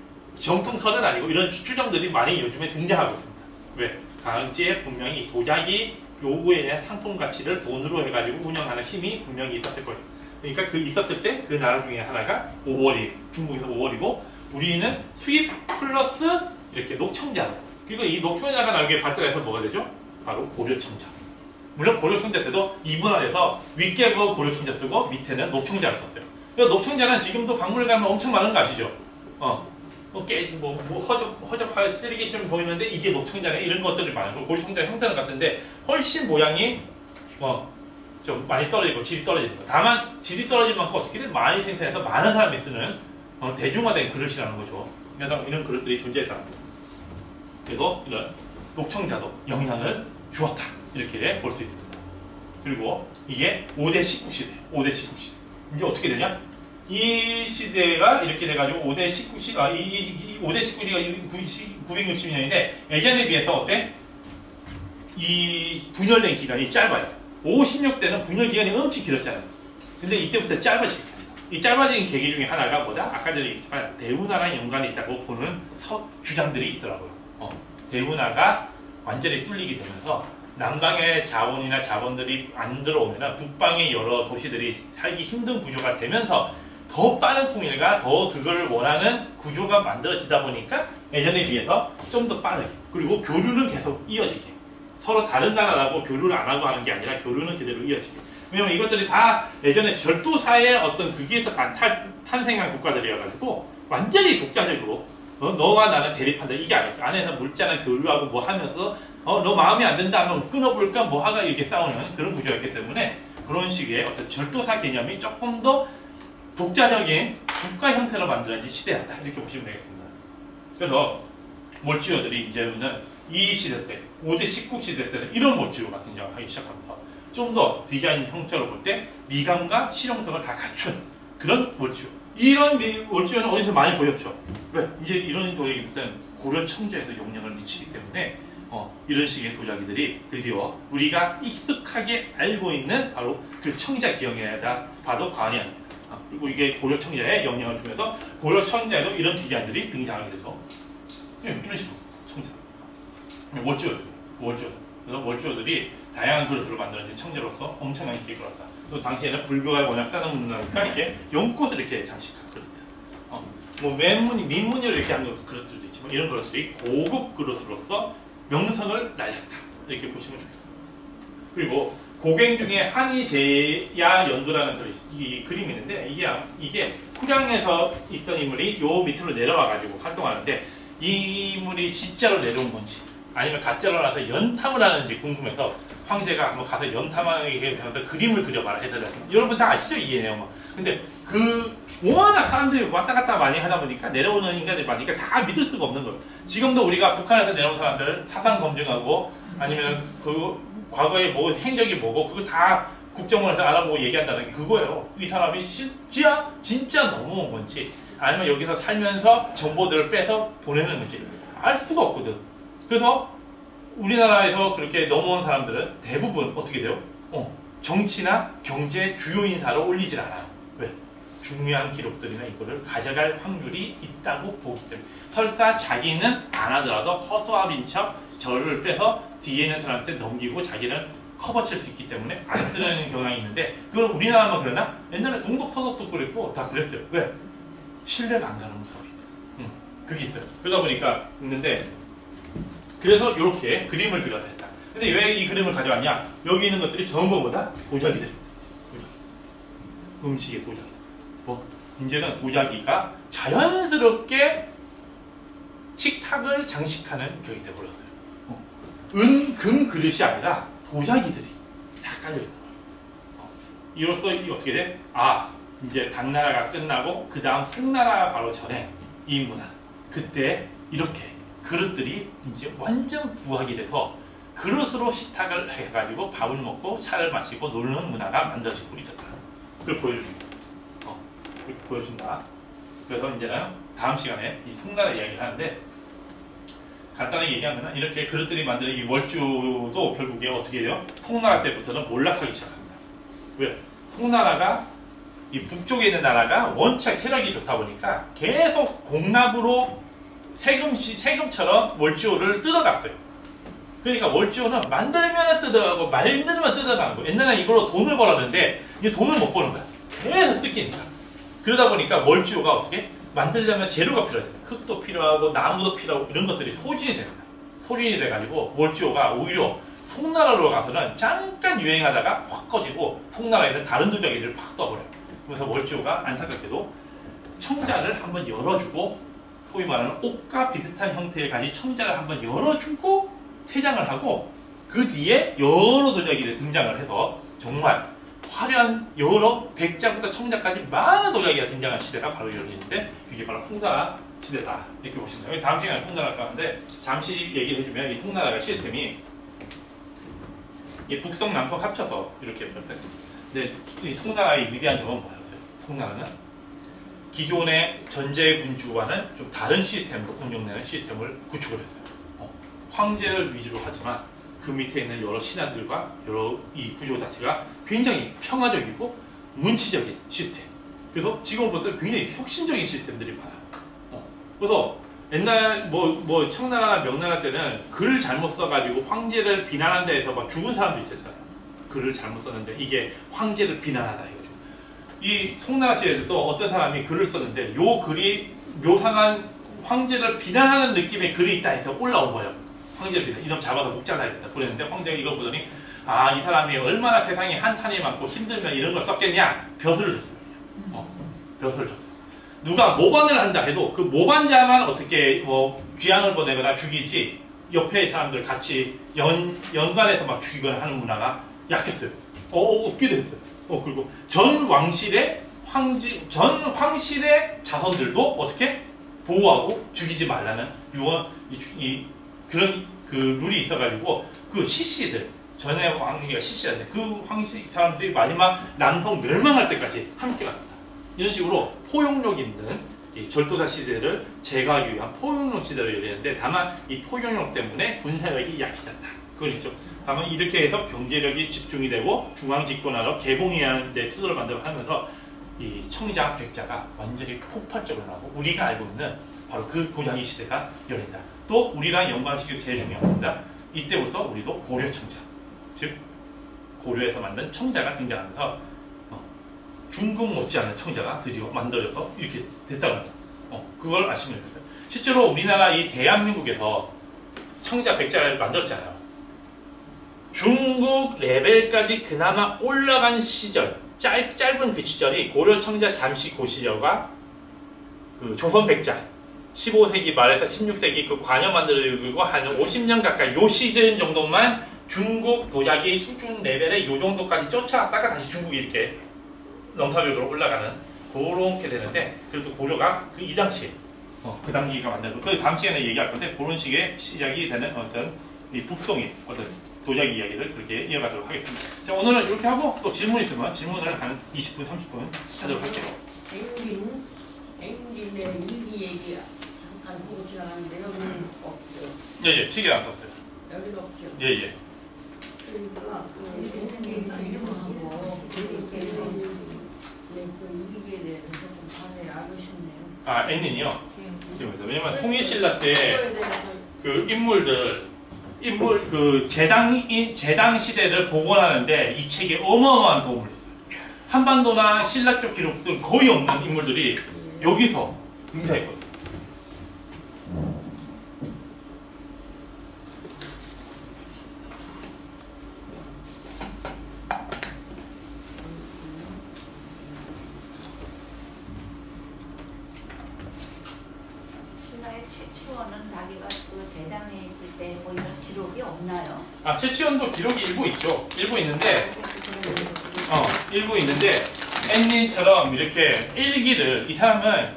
정통설은 아니고 이런 추정들이 많이 요즘에 등장하고 있습니다. 왜? 당시에 분명히 도자기 요구에 대한 상품 가치를 돈으로 해가지고 운영하는 힘이 분명히 있었을 거예요. 그러니까 그 있었을 때 그 나라 중에 하나가 오월이 중국에서 오월이고 우리는 수입 플러스 이렇게 녹청자. 그리고 이 녹청자가 나중에 발달해서 뭐가 되죠? 바로 고려청자. 물론 고려청자 때도 이분할해서 윗개 거 고려청자 쓰고 밑에는 녹청자를 썼어요. 그래서 녹청자는 지금도 박물관 가면 엄청 많은 거 아시죠? 어, 뭐, 깨, 뭐, 뭐 허접, 허접할 쓰레기쯤 보이는데 이게 녹청자네 이런 것들이 많아요. 고려청자 형태는 같은데 훨씬 모양이 어, 좀 많이 떨어지고 질이 떨어지는 거예요. 다만 질이 떨어진 만큼 어떻게든 많이 생산해서 많은 사람이 쓰는 어, 대중화된 그릇이라는 거죠. 그래서 이런 그릇들이 존재했다는 거예요. 그래서 이런 녹청자도 영향을 주었다. 이렇게 볼 수 있습니다. 그리고 이게 오 대 십국 시대, 오 대 십국 시대. 이제 어떻게 되냐? 이 시대가 이렇게 돼가지고 오 대 십구 시, 아, 이, 이, 이 오 대 십구 시가 구백육십 년인데 예전에 비해서 어때? 이 분열된 기간이 짧아요. 오십육 대는 분열 기간이 엄청 길었잖아요. 근데 이때부터 짧아지게 됩니다. 이 짧아진 계기 중에 하나가 뭐다? 아까 전에 얘기했지만 대운하랑 연관이 있다고 보는 서, 주장들이 있더라고요. 어, 대운하가 완전히 뚫리게 되면서 남방의 자본이나 자본들이 안 들어오면 북방의 여러 도시들이 살기 힘든 구조가 되면서 더 빠른 통일과 더 그걸 원하는 구조가 만들어지다 보니까 예전에 비해서 좀 더 빠르게 그리고 교류는 계속 이어지게 서로 다른 나라라고 교류를 안 하고 하는 게 아니라 교류는 그대로 이어지게 왜냐면 이것들이 다 예전에 절도사의 어떤 거기에서 다 탈, 탄생한 국가들이어가지고 완전히 독자적으로 어, 너와 나는 대립한다 이게 아니었어. 안에서 물자나 교류하고 뭐 하면서 어, 너 마음에 안 든다 하면 끊어볼까 뭐 하가 이렇게 싸우는 그런 구조였기 때문에 그런 식의 어떤 절도사 개념이 조금 더 독자적인 국가 형태로 만들어진 시대였다 이렇게 보시면 되겠습니다. 그래서 몰주어들이 이제는 이 시대 때 오 대 십구 시대 때는 이런 몰주어가 등장하기 시작하면서 좀 더 디자인 형태로 볼 때 미감과 실용성을 다 갖춘 그런 몰주어. 이런 몰주어는 어디서 많이 보였죠. 왜? 이제 이런 도자기부터는 고려 청자에도 영향을 미치기 때문에 어, 이런 식의 도자기들이 드디어 우리가 익숙하게 알고 있는 바로 그 청자 기형에다 봐도 과언이 아닙니다. 어, 그리고 이게 고려 청자에 영향을 주면서 고려 청자에도 이런 디자인들이 등장하게 돼서 네, 이런 식으로 청자 몰주어들, 몰주어. 그래서 몰주어들이 다양한 그릇으로 만들어진 청자로서 엄청난 인기를 끌었다. 또 당시에는 불교가 워낙 싸는 문화니까 이렇게 연꽃을 이렇게 장식한 그릇들. 어, 뭐 맨무늬, 민무늬를 이렇게 한 그릇들도 있지만 이런 그릇들이 고급 그릇으로서 명성을 날렸다. 이렇게 보시면 좋겠습니다. 그리고 고갱 중에 한이제야 연두라는 그릇, 이 그림이 있는데 이게 이게 후량에서 있던 인물이 요 밑으로 내려와 가지고 활동하는데 이 인물이 진짜로 내려온 건지 아니면 가짜로 나서 연탐을 하는지 궁금해서 황제가 한번 가서 연탐하게 되면서 그림을 그려봐라 해달라고. 여러분 다 아시죠? 이 내용은. 근데 그 워낙 사람들이 왔다 갔다 많이 하다 보니까 내려오는 인간들이 많으니까 다 믿을 수가 없는 거예요. 지금도 우리가 북한에서 내려온 사람들 사상 검증하고 아니면 그 과거에 뭐 행적이 뭐고 그거 다 국정원에서 알아보고 얘기한다는 게 그거예요. 이 사람이 진짜 진짜 넘어온 건지 아니면 여기서 살면서 정보들을 빼서 보내는 건지 알 수가 없거든. 그래서 우리나라에서 그렇게 넘어온 사람들은 대부분 어떻게 돼요? 어, 정치나 경제 주요 인사로 올리질 않아요. 왜? 중요한 기록들이나 이거를 가져갈 확률이 있다고 보기 때문에 설사 자기는 안 하더라도 허수아비인 척 저를 빼서 뒤에 있는 사람한테 넘기고 자기는 커버칠 수 있기 때문에 안 쓰는 경향이 있는데 그걸 우리나라만 그러나? 옛날에 동독 서독도 그랬고 다 그랬어요. 왜? 신뢰가 안 가는 법이 응, 그게 있어요. 그러다 보니까 있는데 그래서 이렇게 그림을 그려서 했다. 근데 왜 이 그림을 가져왔냐? 여기 있는 것들이 전부 뭐다? 도자기들입니다. 도자기. 음식의 도자기들. 뭐 이제는 도자기가 자연스럽게 식탁을 장식하는 격이 되어버렸어요. 어. 은, 금 그릇이 아니라 도자기들이 싹 깔려있는 거예요. 어. 이로써 이 어떻게 돼? 아, 이제 당나라가 끝나고 그 다음 송나라 바로 전에 이 문화. 그때 이렇게 그릇들이 이제 완전 부각이 돼서 그릇으로 식탁을 해가지고 밥을 먹고 차를 마시고 노는 문화가 만들어지고 있었다. 그걸 보여줍니다. 어, 이렇게 보여준다. 그래서 이제는 다음 시간에 이 송나라 이야기를 하는데 간단하게 얘기하면 이렇게 그릇들이 만드는 이 월주도 결국에 어떻게 해요? 송나라 때부터는 몰락하기 시작합니다. 왜? 송나라가 이 북쪽에 있는 나라가 원체 세력이 좋다 보니까 계속 공납으로 세금시, 세금처럼 월지오를 뜯어갔어요. 그러니까 월지오는 만들면 뜯어가고 말들면 뜯어가는 거예요. 옛날에 이걸로 돈을 벌었는데 이제 돈을 못 버는 거야. 계속 뜯기니까. 그러다 보니까 월지오가 어떻게? 만들려면 재료가 필요하잖아요. 흙도 필요하고 나무도 필요하고 이런 것들이 소진이 됩니다. 소진이 돼가지고 월지오가 오히려 송나라로 가서는 잠깐 유행하다가 확 꺼지고 송나라에 있는 다른 도자기들을 팍 떠버려요. 그래서 월지오가 안타깝게도 청자를 한번 열어주고 소위 말하는 옷과 비슷한 형태를 가진 청자를 한번 열어주고 세장을 하고 그 뒤에 여러 도자기를 등장을 해서 정말 화려한 여러 백자부터 청자까지 많은 도자기가 등장한 시대가 바로 열리는데 이게 바로 송나라 시대다 이렇게 보시면 돼요. 다음 시간에 송나라 할 건데 잠시 얘기를 해주면 이 송나라가 시스템이 북성 남성 합쳐서 이렇게 했어요. 근데 이 송나라의 위대한 점은 뭐였어요? 송나라는 기존의 전제군주와는 좀 다른 시스템으로 운영되는 시스템을 구축을 했어요. 어, 황제를 위주로 하지만 그 밑에 있는 여러 신하들과 여러 이 구조 자체가 굉장히 평화적이고 문치적인 시스템. 그래서 지금부터 굉장히 혁신적인 시스템들이 많아요. 어, 그래서 옛날 뭐, 뭐 청나라나 명나라 때는 글을 잘못 써가지고 황제를 비난한 데에서 막 죽은 사람도 있었잖아요. 글을 잘못 썼는데 이게 황제를 비난하다 이거죠. 이 송나라 시대에도 어떤 사람이 글을 썼는데 요 글이 묘상한 황제를 비난하는 느낌의 글이 있다 해서 올라온 거예요. 황제를 비난, 이 사람 잡아서 목 잘라야겠다 그랬는데 황제가 이거 보더니 아, 이 사람이 얼마나 세상에 한탄이 많고 힘들면 이런 걸 썼겠냐? 벼슬을 줬어요. 어, 벼슬을 줬어요. 누가 모반을 한다 해도 그 모반자만 어떻게 뭐 귀양을 보내거나 죽이지 옆에 사람들 같이 연, 연관해서 막 죽이거나 하는 문화가 약했어요. 어, 어 없기도 했어요. 어, 그리고 전 왕실의 황지, 전 황실의 자손들도 어떻게 보호하고 죽이지 말라는 유언, 이, 이 그런 그 룰이 있어가지고 그 시시들 전에 왕위가 시시한데 그 황시 사람들이 마지막 남성 멸망할 때까지 함께 갑니다. 이런 식으로 포용력 있는 이 절도사 시대를 제거하기 위한 포용력 시대를 열리는데 다만 이 포용력 때문에 군사력이 약해졌다. 그건 있죠. 다만 이렇게 해서 경제력이 집중이 되고 중앙 집권하러 개봉해야 이제 수도를 만들어 하면서 이 청자 백자가 완전히 폭발적으로 나오고 우리가 알고 있는 바로 그 도자기 시대가 열린다. 또 우리랑 연관시키는 제일 중요한 겁니다. 이때부터 우리도 고려 청자, 즉 고려에서 만든 청자가 등장하면서 어, 중국 못지않은 청자가 드디어 만들어져서 이렇게 됐다는 거. 어, 그걸 아시면 되겠어요. 실제로 우리나라 이 대한민국에서 청자 백자를 만들었잖아요. 중국 레벨까지 그나마 올라간 시절, 짧, 짧은 그 시절이 고려 청자 잠시 고 시절과 그 조선 백자 십오 세기 말에서 십육 세기 그 관여 만들고 한 오십 년 가까이 요 시즌 정도만 중국 도자기 수준 레벨의 요 정도까지 쫓아왔다가 다시 중국이 이렇게 넘사벽으로 올라가는 그렇게 되는데 그래도 고려가 그 이 당시에 어, 그 단계가 만들고 그 다음 시간에 얘기할 건데 그런 식의 시작이 되는 어떤 이 북송의 어떤 도자기 이야기를 그렇게 이어가도록 하겠습니다. 자, 오늘은 이렇게 하고 또 질문 있으면 질문을 한 이십 분, 삼십 분 하도록 할게요. 앵님, 앵님의 일기 얘기 잠깐 보고 지나가는데 여기는 없죠. 예, 예, 책에 안 썼어요. 여기는 없죠. 예, 예. 그러니까 그 앵님 이름하고 그 일기에 대해서 조금 자세히 알고 싶네요. 아, 앤닌이요? 네. 왜냐면 통일신라 때 그거에 대해서 그 인물들 인물 그 제당 제당 시대를 복원하는데 이 책이 어마어마한 도움을 줬어요. 한반도나 신라 쪽 기록들 거의 없는 인물들이 여기서 등장했거든요. 신라의 최치원은 자기가 그 재당에 있을 때 뭐 이런 기록이 없나요? 아, 최치원도 기록이 일부 있죠. 일부 있는데 어, 일부 있는데 앤닌처럼 이렇게 일기를 이 사람은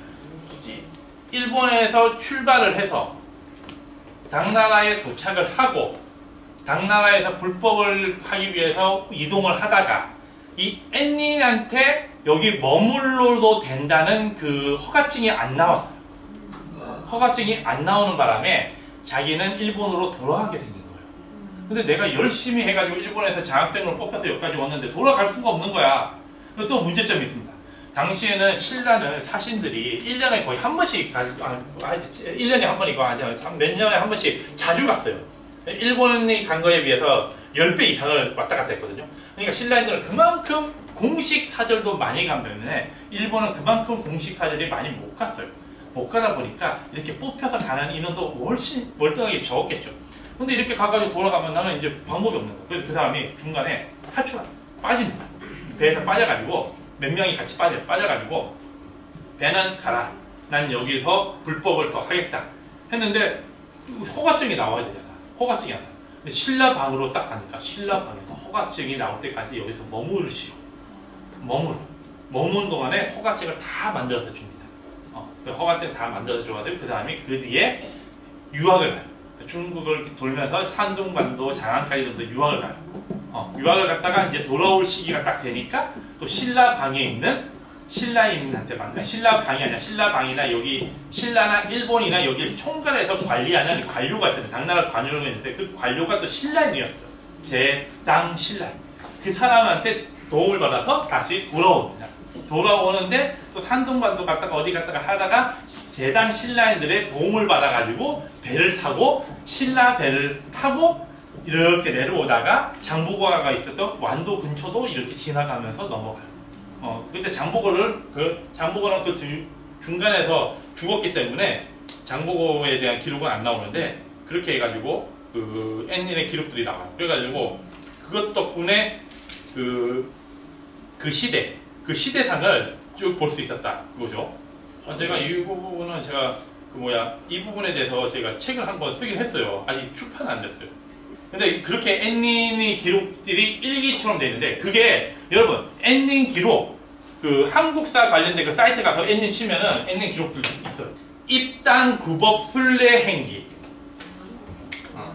일본에서 출발을 해서 당나라에 도착을 하고 당나라에서 불법을 하기 위해서 이동을 하다가 이 앤닌한테 여기 머물러도 된다는 그 허가증이 안 나왔어요. 허가증이 안 나오는 바람에 자기는 일본으로 돌아가게 생긴 거예요. 근데 내가 열심히 해가지고 일본에서 장학생으로 뽑혀서 여기까지 왔는데 돌아갈 수가 없는 거야. 그리고 또 문제점이 있습니다. 당시에는 신라는 사신들이 일 년에 거의 한 번씩, 가, 아, 일 년에 한 번이고 몇 년에 한 번씩 자주 갔어요. 일본이 간 거에 비해서 십 배 이상을 왔다 갔다 했거든요. 그러니까 신라인들은 그만큼 공식 사절도 많이 간 반면에 일본은 그만큼 공식 사절이 많이 못 갔어요. 못 가다 보니까 이렇게 뽑혀서 가는 인원도 훨씬 월등하게 적었겠죠. 근데 이렇게 가가지고 돌아가면 나는 이제 방법이 없는 거예요. 그래서 그 사람이 중간에 탈출, 빠집니다. 배에서 빠져가지고 몇 명이 같이 빠져요. 빠져가지고 배는 가라. 난 여기서 불법을 더 하겠다. 했는데 허가증이 나와야 되잖아. 허가증이 안 나요. 근데 신라방으로 딱 가니까 신라방에서 허가증이 나올 때까지 여기서 머무르시오. 머무르. 머무는 동안에 허가증을 다 만들어서 줍니다. 어, 그 허가증 다 만들어서 줘야 되고 그 다음에 그 뒤에 유학을 가요. 중국을 돌면서 산둥반도, 장안까지 유학을 가요. 어, 유학을 갔다가 이제 돌아올 시기가 딱 되니까 또 신라방에 있는 신라인한테만, 신라방이 아니라 신라방이나 여기 신라나 일본이나 여기를 총괄해서 관리하는 관료가 있어요. 당나라 관료가 있는데 그 관료가 또 신라인이었어요. 제당 신라인. 그 사람한테 도움을 받아서 다시 돌아옵니다. 돌아오는데 또 산동반도 갔다가 어디 갔다가 하다가 제당 신라인들의 도움을 받아가지고 배를 타고 신라 배를 타고 이렇게 내려오다가 장보고가 있었던 완도 근처도 이렇게 지나가면서 넘어가요. 어, 그때 장보고를 그 장보고랑 그 두, 중간에서 죽었기 때문에 장보고에 대한 기록은 안 나오는데 그렇게 해가지고 그 앤닌의 기록들이 나와요. 그래가지고 그것 덕분에 그, 그 시대 그 시대상을 쭉 볼 수 있었다 그거죠. 어, 제가 이 부분은 제가 그 뭐야 이 부분에 대해서 제가 책을 한번 쓰긴 했어요. 아직 출판은 안 됐어요. 근데 그렇게 앤닌의 기록들이 일기처럼 되어 있는데 그게 여러분 앤닌 기록 그 한국사 관련된 그 사이트 가서 앤닌 치면은 앤닌 기록들이 있어요. 입단 구법 순례 행기. 어.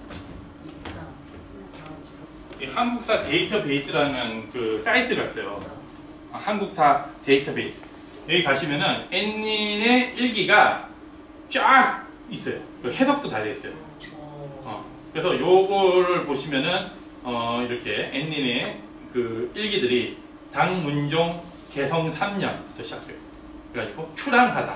이 한국사 데이터베이스라는 그 사이트가 있어요. 아, 한국사 데이터베이스. 여기 가시면은 앤닌의 일기가 쫙 있어요. 해석도 다 되어 있어요. 어. 그래서 요거를 보시면은 어 이렇게 앤닌의 그 일기들이 당문종 개성 삼 년부터 시작해요. 그래가지고 출항하다,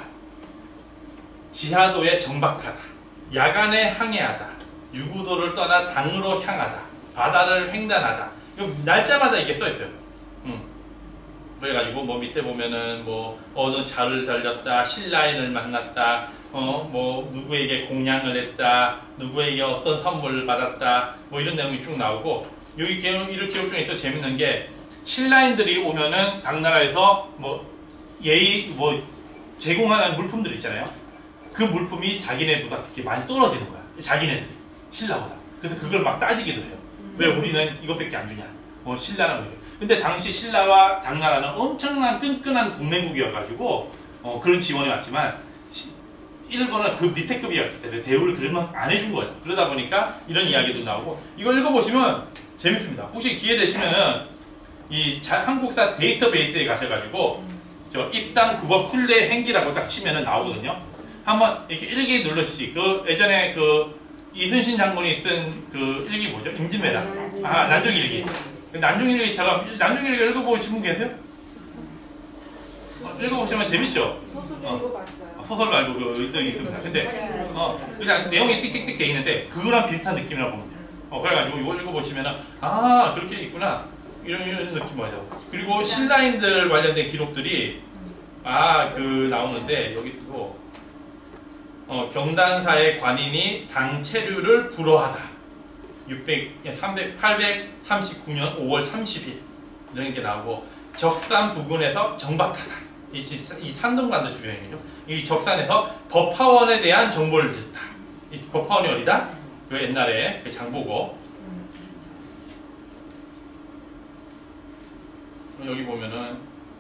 지하도에 정박하다, 야간에 항해하다, 유구도를 떠나 당으로 향하다, 바다를 횡단하다. 날짜마다 이게 써 있어요. 음. 그래가지고 뭐 밑에 보면은 뭐 어느 자를 달렸다, 신라인을 만났다, 어 뭐 누구에게 공양을 했다, 누구에게 어떤 선물을 받았다, 뭐 이런 내용이 쭉 나오고 여기 기록, 이런 기록 중에 있어 재밌는 게 신라인들이 오면은 당나라에서 뭐 예의 뭐 제공하는 물품들 있잖아요. 그 물품이 자기네보다 그렇게 많이 떨어지는 거야. 자기네들이 신라보다. 그래서 그걸 막 따지기도 해요. 왜 우리는 이것밖에 안 주냐? 뭐 신라는 왜? 근데 당시 신라와 당나라는 엄청난 끈끈한 동맹국이어가지고 어, 그런 지원이 왔지만 일본은 그 밑에 급이었기 때문에 대우를 그러면 안 해준 거예요. 그러다 보니까 이런 이야기도 나오고 이걸 읽어보시면 재밌습니다. 혹시 기회 되시면은 이 자, 한국사 데이터베이스에 가셔가지고 저 입당 구법 순례 행기라고 딱 치면은 나오거든요. 한번 이렇게 일기 눌러주시. 그 예전에 그 이순신 장군이 쓴 그 일기 뭐죠? 임진왜란. 아 난중일기. 난중일기처럼 난중일기 읽어보신 분 계세요? 어, 읽어보시면 재밌죠? 어. 소설 말고 그 있, 있습니다. 근데 어 그냥 내용이 띡띡띡 돼 있는데 그거랑 비슷한 느낌이라고 보면 돼요. 어 그래가지고 이거 읽어보시면은 아 그렇게 있구나 이런 이런 느낌 와요. 그리고 신라인들 관련된 기록들이 아 그 나오는데 여기서도 어 경단사의 관인이 당 체류를 불허하다. 육백, 삼백, 팔백삼십구 년 오월 삼십일 이런 게 나오고 적산 부근에서 정박하다. 이, 이 산동반도 주변이죠. 이 적산에서 법화원에 대한 정보를 듣다. 이 법화원이 어디다? 그 옛날에 그 장보고. 여기 보면은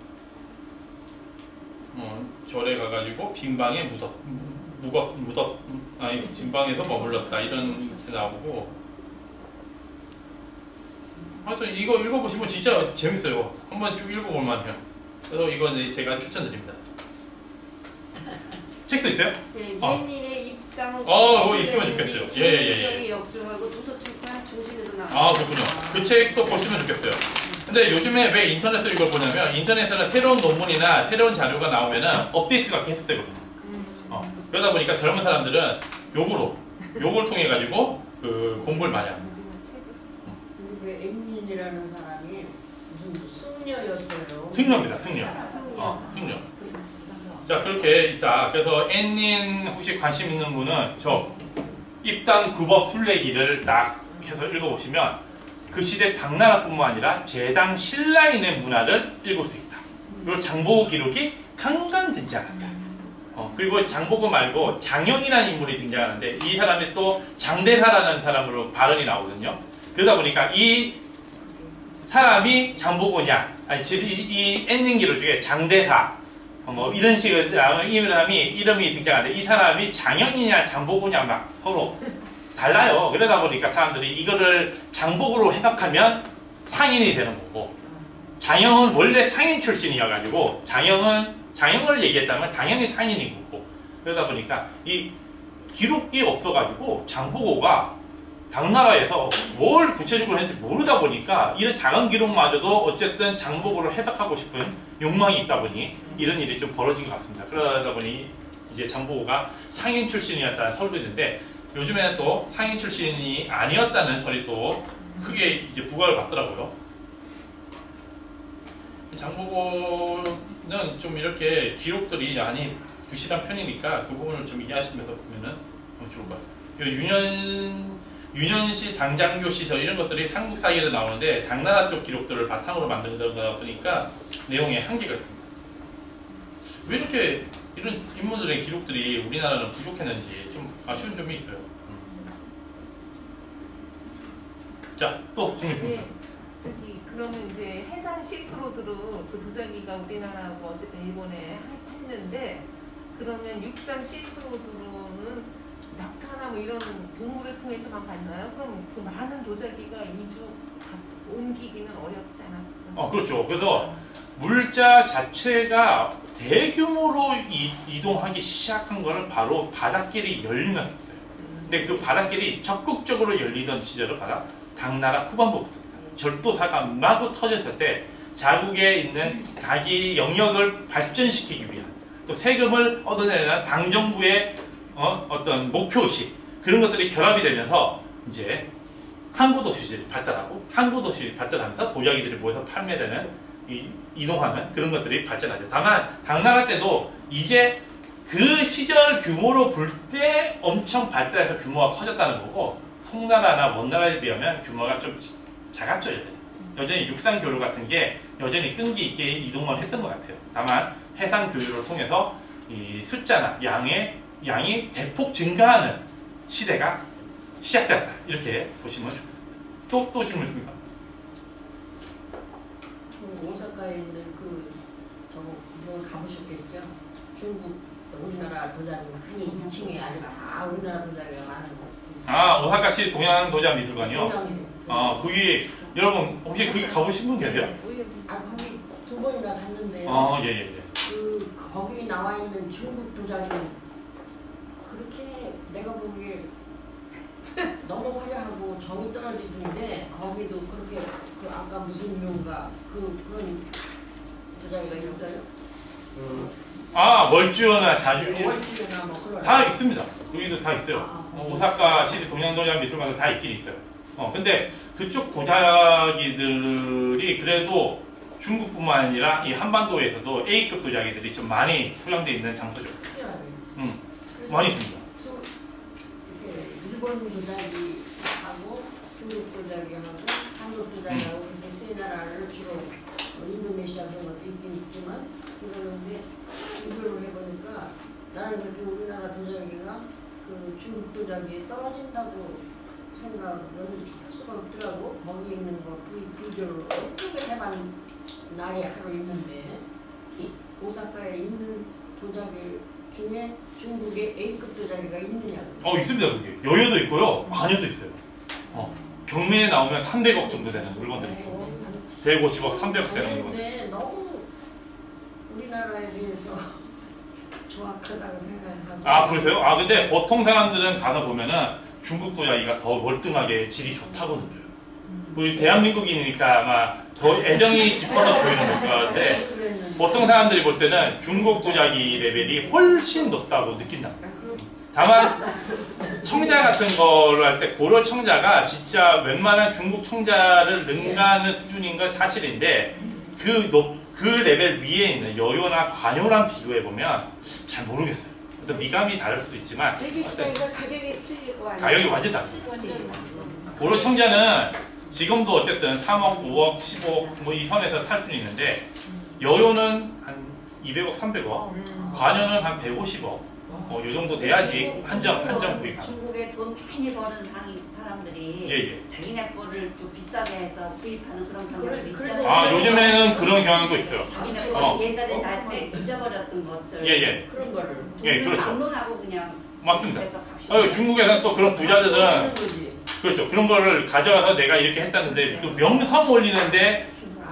어, 절에 가가지고 빈방에 묻었, 묵었, 묻었, 아니 빈방에서 머물렀다 이런 게 나오고. 하여튼 이거 읽어보시면 진짜 재밌어요. 한번 쭉 읽어볼 만해요. 그래서 이건 제가 추천드립니다. 책도 있어요? 네, 어. 앤닌의 입당. 어, 그거 있으면 좋겠어요. 예, 예, 예. 역주하고 도서출판 중심에도 나와요. 아, 그렇군요. 그 책도 보시면 좋겠어요. 근데 요즘에 왜 인터넷을 이걸 보냐면 인터넷에는 새로운 논문이나 새로운 자료가 나오면은 업데이트가 계속되거든요. 어, 그러다 보니까 젊은 사람들은 요거로 요걸 통해 가지고 그 공부를 많이 합니다. 근데 그 앤닌이라는 사람이 무슨 승려였어요. 승려입니다. 승려. 어, 승려. 자 그렇게 있다. 그래서 앤닌 혹시 관심 있는 분은 저 입단 구법 순례기를 딱 해서 읽어보시면 그 시대 당나라뿐만 아니라 제당 신라인의 문화를 읽을 수 있다. 그리고 장보고 기록이 강간 등장한다. 어, 그리고 장보고 말고 장영이라는 인물이 등장하는데 이 사람이 또 장대사라는 사람으로 발언이 나오거든요. 그러다 보니까 이 사람이 장보고냐, 아니 이, 이 앤닌 기록 중에 장대사 어, 뭐 이런 식의 이름이 이름이 등장하는데 이 사람이 장영이냐 장보고냐 막 서로 달라요. 그러다 보니까 사람들이 이거를 장보고로 해석하면 상인이 되는 거고 장영은 원래 상인 출신이어가지고 장영은 장영을 얘기했다면 당연히 상인인 거고 그러다 보니까 이 기록이 없어가지고 장보고가 당나라에서 뭘 구체적으로 했는지 모르다 보니까 이런 작은 기록마저도 어쨌든 장보고를 해석하고 싶은 욕망이 있다 보니 이런 일이 좀 벌어진 것 같습니다. 그러다 보니 이제 장보고가 상인 출신이었다는 설도 있는데 요즘에는 또 상인 출신이 아니었다는 설이 또 크게 이제 부각을 받더라고요. 장보고는 좀 이렇게 기록들이 많이 부실한 편이니까 그 부분을 좀 이해하시면서 보면은 좋을 것 같아요. 윤현 윤현시 당장교 시설 이런 것들이 한국 사이에도 나오는데 당나라 쪽 기록들을 바탕으로 만들다 보니까 내용에 한계가 있습니다. 왜 이렇게 이런 인물들의 기록들이 우리나라는 부족했는지 좀 아쉬운 점이 있어요. 자, 또 질문 있습니다. 네, 저기 그러면 이제 해상 실크로드로 그 도자기가 우리나라하고 어쨌든 일본에 하- 했는데 그러면 육상 실크로드로는 낙타나 뭐 이런 동물을 통해서만 갔나요? 그럼 그 많은 도자기가 이주 옮기기는 어렵지 않았을까요? 어, 그렇죠. 그래서 물자 자체가 대규모로 이, 이동하기 시작한 거는 바로 바닷길이 열리면서부터예요. 근데 그 바닷길이 적극적으로 열리던 시절은 바로 당나라 후반부부터입니다. 절도사가 마구 터졌을 때 자국에 있는 자기 영역을 발전시키기 위한 또 세금을 얻어내는 당정부의 어, 어떤 목표의식 그런 것들이 결합이 되면서 이제 항구도시들이 발달하고 항구도시들이 발달하면서 도자기들이 모여서 판매되는 이, 이동하는 그런 것들이 발전하죠. 다만 당나라 때도 이제 그 시절 규모로 볼 때 엄청 발달해서 규모가 커졌다는 거고 송나라나 원나라에 비하면 규모가 좀 작았죠. 여전히 육상 교류 같은 게 여전히 끈기 있게 이동만 했던 것 같아요. 다만 해상 교류를 통해서 이 숫자나 양의 양이 대폭 증가하는 시대가 시작되었다. 이렇게 보시면 좋겠습니다. 또, 또 질문 있습니까? 그 오사카에 있는 그 저거 그걸 가보셨겠죠? 중국 우리나라 도자기 한이 이 층에 아주 다 우리나라 도자기가 많은 거. 아, 오사카시 동양도자미술관이요? 아, 거기 여러분 혹시 거기 가보신 분 계세요? 아 거기 두 번이나 갔는데요. 아, 예, 예, 예. 그 거기 나와 있는 중국 도자기는 그렇게 내가 보기에 너무 화려하고 정이 떨어지던데 거기도 그렇게 그 아까 무슨 묘가 그 그런 도자기가 있어요? 아, 멀주요나 자주 월주나 뭐 그런 다 있습니다. 여기도 다 있어요. 아, 어, 오사카시 동양도자미술관은 다 있긴 있어요. 어, 근데 그쪽 도자기들이 그래도 중국뿐만 아니라 이 한반도에서도 A급 도자기들이 좀 많이 소양되어 있는 장소죠. 음, 많이 있습니다. 저, 이렇게 일본 도자기하고 중국 도자기하고 한국 도자기하고 음. 그렇게 세 나라를 주로 뭐 인도네시아 그런 것도 있긴 있지만 그러는데 비교를 해보니까 나는 그렇게 우리나라 도자기가 그 중국 도자기에 떨어진다고 생각은 할 수가 없더라고. 거기 있는 거 비- 비교를 어떻게 해봤 날이 하루 있는데 이 오사카에 있는 도자기 중에 중국의 A급 도자기가 있느냐고. 어, 있습니다. 거기 여유도 있고요. 관여도 있어요. 어, 경매에 나오면 삼백억 정도 되는 물건들이 있어요. 백오십억, 삼백억 되는 물건. 근데 너무 우리나라에 비해서 정확하다고 생각하고. 아, 그러세요? 아, 근데 보통 사람들은 가서 보면은 중국 도자기가 더 월등하게 질이 좋다고 느껴요. 우리 대한민국이니까 아마 더 애정이 깊어서 보이는 것 같은데 보통 사람들이 볼 때는 중국 도자기 레벨이 훨씬 높다고 느낀다. 다만 청자 같은 거를 할 때 고려 청자가 진짜 웬만한 중국 청자를 능가하는 수준인 건 사실인데 그, 높, 그 레벨 위에 있는 여요나 관요랑 비교해 보면 잘 모르겠어요. 어떤 미감이 다를 수도 있지만 되게 비싸니까 가격이 틀릴 거 아니에요? 가격이 완전 다르죠. 완전 고려 청자는 지금도 어쨌든 삼억, 구억, 십억 뭐 이 선에서 살 수는 있는데 여요는 한 이백억, 삼백억, 관여는 한 백오십억 어, 요 정도 돼야지 한정 한정 구입 가능. 중국에 돈 많이 버는 상이 사람들이 예, 예. 자기네 거를 또 비싸게 해서 구입하는 그런 경우도 그래, 그래서 있잖아요. 아, 요즘에는 그런 경향도 있어요. 자기네 거 어. 옛날에 나한테 잊어버렸던 것들 예, 예. 그런 거를. 예, 돈을 그렇죠. 막론하고 그냥 맞습니다. 그래서 값이 어, 중국에서는 또 그런 부자들은 하는 거지. 그렇죠. 그런 거를 가져와서 내가 이렇게 했다는데 그 명성 올리는데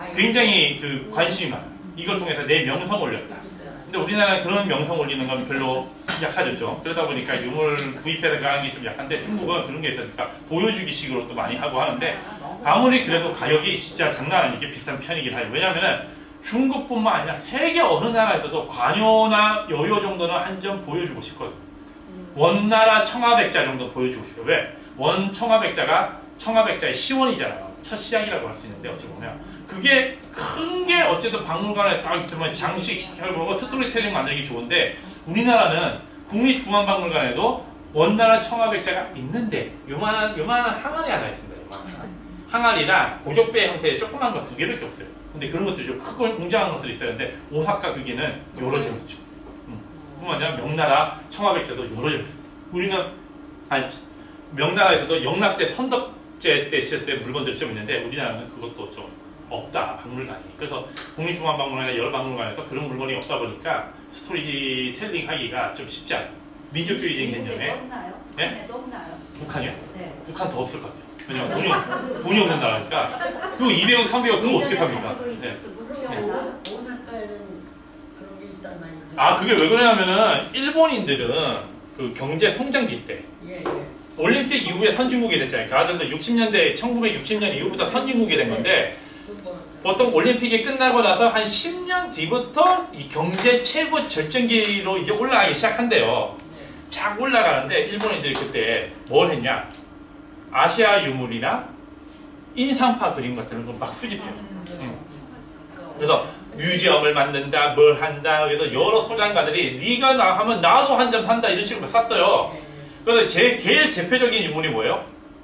굉장히 그 관심이 많아요. 이걸 통해서 내 명성 올렸다. 근데 우리나라는 그런 명성 올리는 건 별로 약하죠. 그러다 보니까 유물 구입해서 가는 게 좀 약한데 중국은 그런 게 있으니까 보여주기 식으로 또 많이 하고 하는데 아무리 그래도 가격이 진짜 장난 아니게 비싼 편이긴 해요. 왜냐하면 중국뿐만 아니라 세계 어느 나라에서도 관요나 여요 정도는 한 점 보여주고 싶거든요. 원나라 청아백자 정도 보여주고 싶어요. 왜? 원 청아백자가 청아백자의 시원이잖아요. 첫 시작이라고 할 수 있는데 어찌 보면 그게 큰 게 어쨌든 박물관에 딱 있으면 장식 결국 스토리텔링 만들기 좋은데 우리나라는 국립중앙박물관에도 원나라 청아백자가 있는데 요만한 요만한 항아리 하나 있습니다. 요만한 항아리랑 고적배 형태의 조그만 거 두 개밖에 없어요. 근데 그런 것들이 좀 크고 웅장한 것들이 있어야 하는데 오사카 그게는 여러 점 있죠. 음. 뿐만 아니라 명나라 청아백자도 여러 점 있습니다. 우리는 아니 명나라에서도 영락제 선덕제 때 시절 때 물건들이 좀 있는데 우리나라는 그것도 좀 없다 박물관이. 그래서 국립중앙박물관이나 여러 박물관에서 그런 물건이 없다 보니까 스토리텔링 하기가 좀 쉽지 않아요. 민족주의적인 개념에. 없나요? 네? 북한에도 없나요? 북한이요? 네. 북한 더 없을 것 같아요. 왜냐면 돈이, 돈이 없는 나라니까. 그거 이백억, 삼백억 그거 어떻게 삽니까? 네. 오사카에는 그런 게 있단 말이죠. 아 그게 왜 그러냐면은 일본인들은 그 경제 성장기 때 예, 예. 올림픽 이후에 선진국이 됐잖아요. 가정도 육십 년대 천구백육십 년 이후부터 선진국이 된 건데 보통 올림픽이 끝나고 나서 한 십 년 뒤부터 이 경제 최고 절정기로 이제 올라가기 시작한대요. 쫙 올라가는데 일본인들이 그때 뭘 했냐? 아시아 유물이나 인상파 그림 같은 걸 막 수집해요. 응. 그래서 뮤지엄을 만든다, 뭘 한다. 그래서 여러 소장가들이 네가 나 하면 나도 한 점 산다 이런 식으로 샀어요. 그래서 제 제일 대표적인 유물이 뭐예요?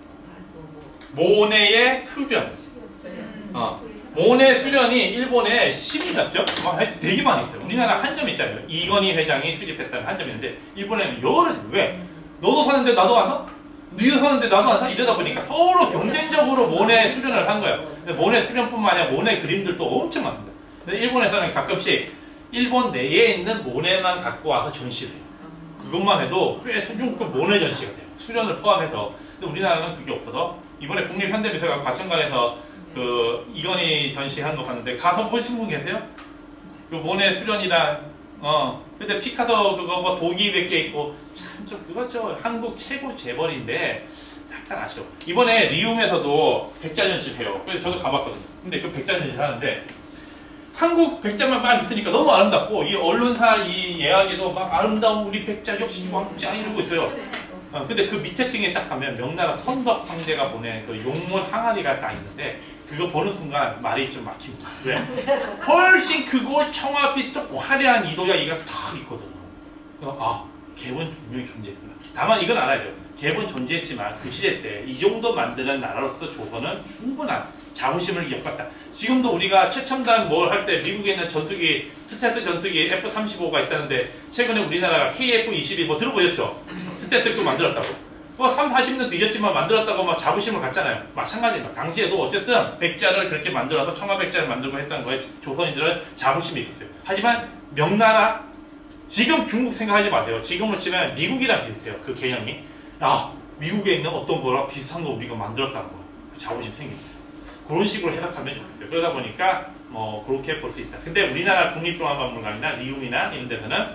모네의 수련. 어. 모네 수련이 일본에 십이 났죠? 막 하여튼 되게 많이 있어요. 우리나라 한 점 있잖아요. 이건희 회장이 수집했다는 한 점인데 일본에는 여러 왜? 너도 사는데 나도 안 사? 네가 사는데 나도 안 사? 이러다 보니까 서로 경쟁적으로 모네 수련을 한 거예요. 근데 모네 수련뿐만 아니라 모네 그림들도 엄청 많습니다. 근데 일본에서는 가끔씩 일본 내에 있는 모네만 갖고 와서 전시를 해요. 그것만 해도 꽤 수준급 모네 전시가 돼요. 수련을 포함해서. 근데 우리나라는 그게 없어서 이번에 국립현대미술관 과천관에서 그 이건희 전시한 거 봤는데 가서 보신 분 계세요? 그 모네 수련이랑 어 그때 피카소 그거 뭐 독이 몇 개 있고 참 저 그거 저 한국 최고 재벌인데 약간 아쉬워. 이번에 리움에서도 백자 전시를 해요. 그래서 저도 가봤거든요. 근데 그 백자 전시를 하는데 한국 백자만 막 있으니까 너무 아름답고 이 언론사 이 예약에도 막 아름다운 우리 백자 역시 왕짱 이러고 있어요. 어, 근데 그 밑에 층에 딱 가면 명나라 선덕 황제가 보낸 그 용물 항아리가 딱 있는데 그거 보는 순간 말이 좀 막힙니다. 왜? 훨씬 크고 청아빛 또 화려한 이도야기가 딱 있거든요. 그래서 아, 갭은 분명히 존재했구나. 다만 이건 알아야 돼요. 갭은 존재했지만 그 시대 때 이 정도 만드는 나라로서 조선은 충분한 자부심을 겪었다. 지금도 우리가 최첨단 뭘 할 때 미국에 있는 전투기, 스텔스 전투기 에프 삼십오가 있다는데 최근에 우리나라가 케이에프 이십이 뭐 들어보셨죠? 스텔스급 만들었다고. 뭐 삼, 사십 년 뒤졌지만 만들었다고 막 자부심을 갖잖아요. 마찬가지입니다. 당시에도 어쨌든 백자를 그렇게 만들어서 청아백자를 만들고 했다는 거에 조선인들은 자부심이 있었어요. 하지만 명나라, 지금 중국 생각하지 마세요. 지금을 치면 미국이랑 비슷해요. 그 개념이. 야, 미국에 있는 어떤 거랑 비슷한 거 우리가 만들었다는 거야. 그 자부심 생깁니다. 그런 식으로 해석하면 좋겠어요. 그러다 보니까 뭐 그렇게 볼 수 있다. 근데 우리나라 국립중앙박물관이나 리움이나 이런 데서는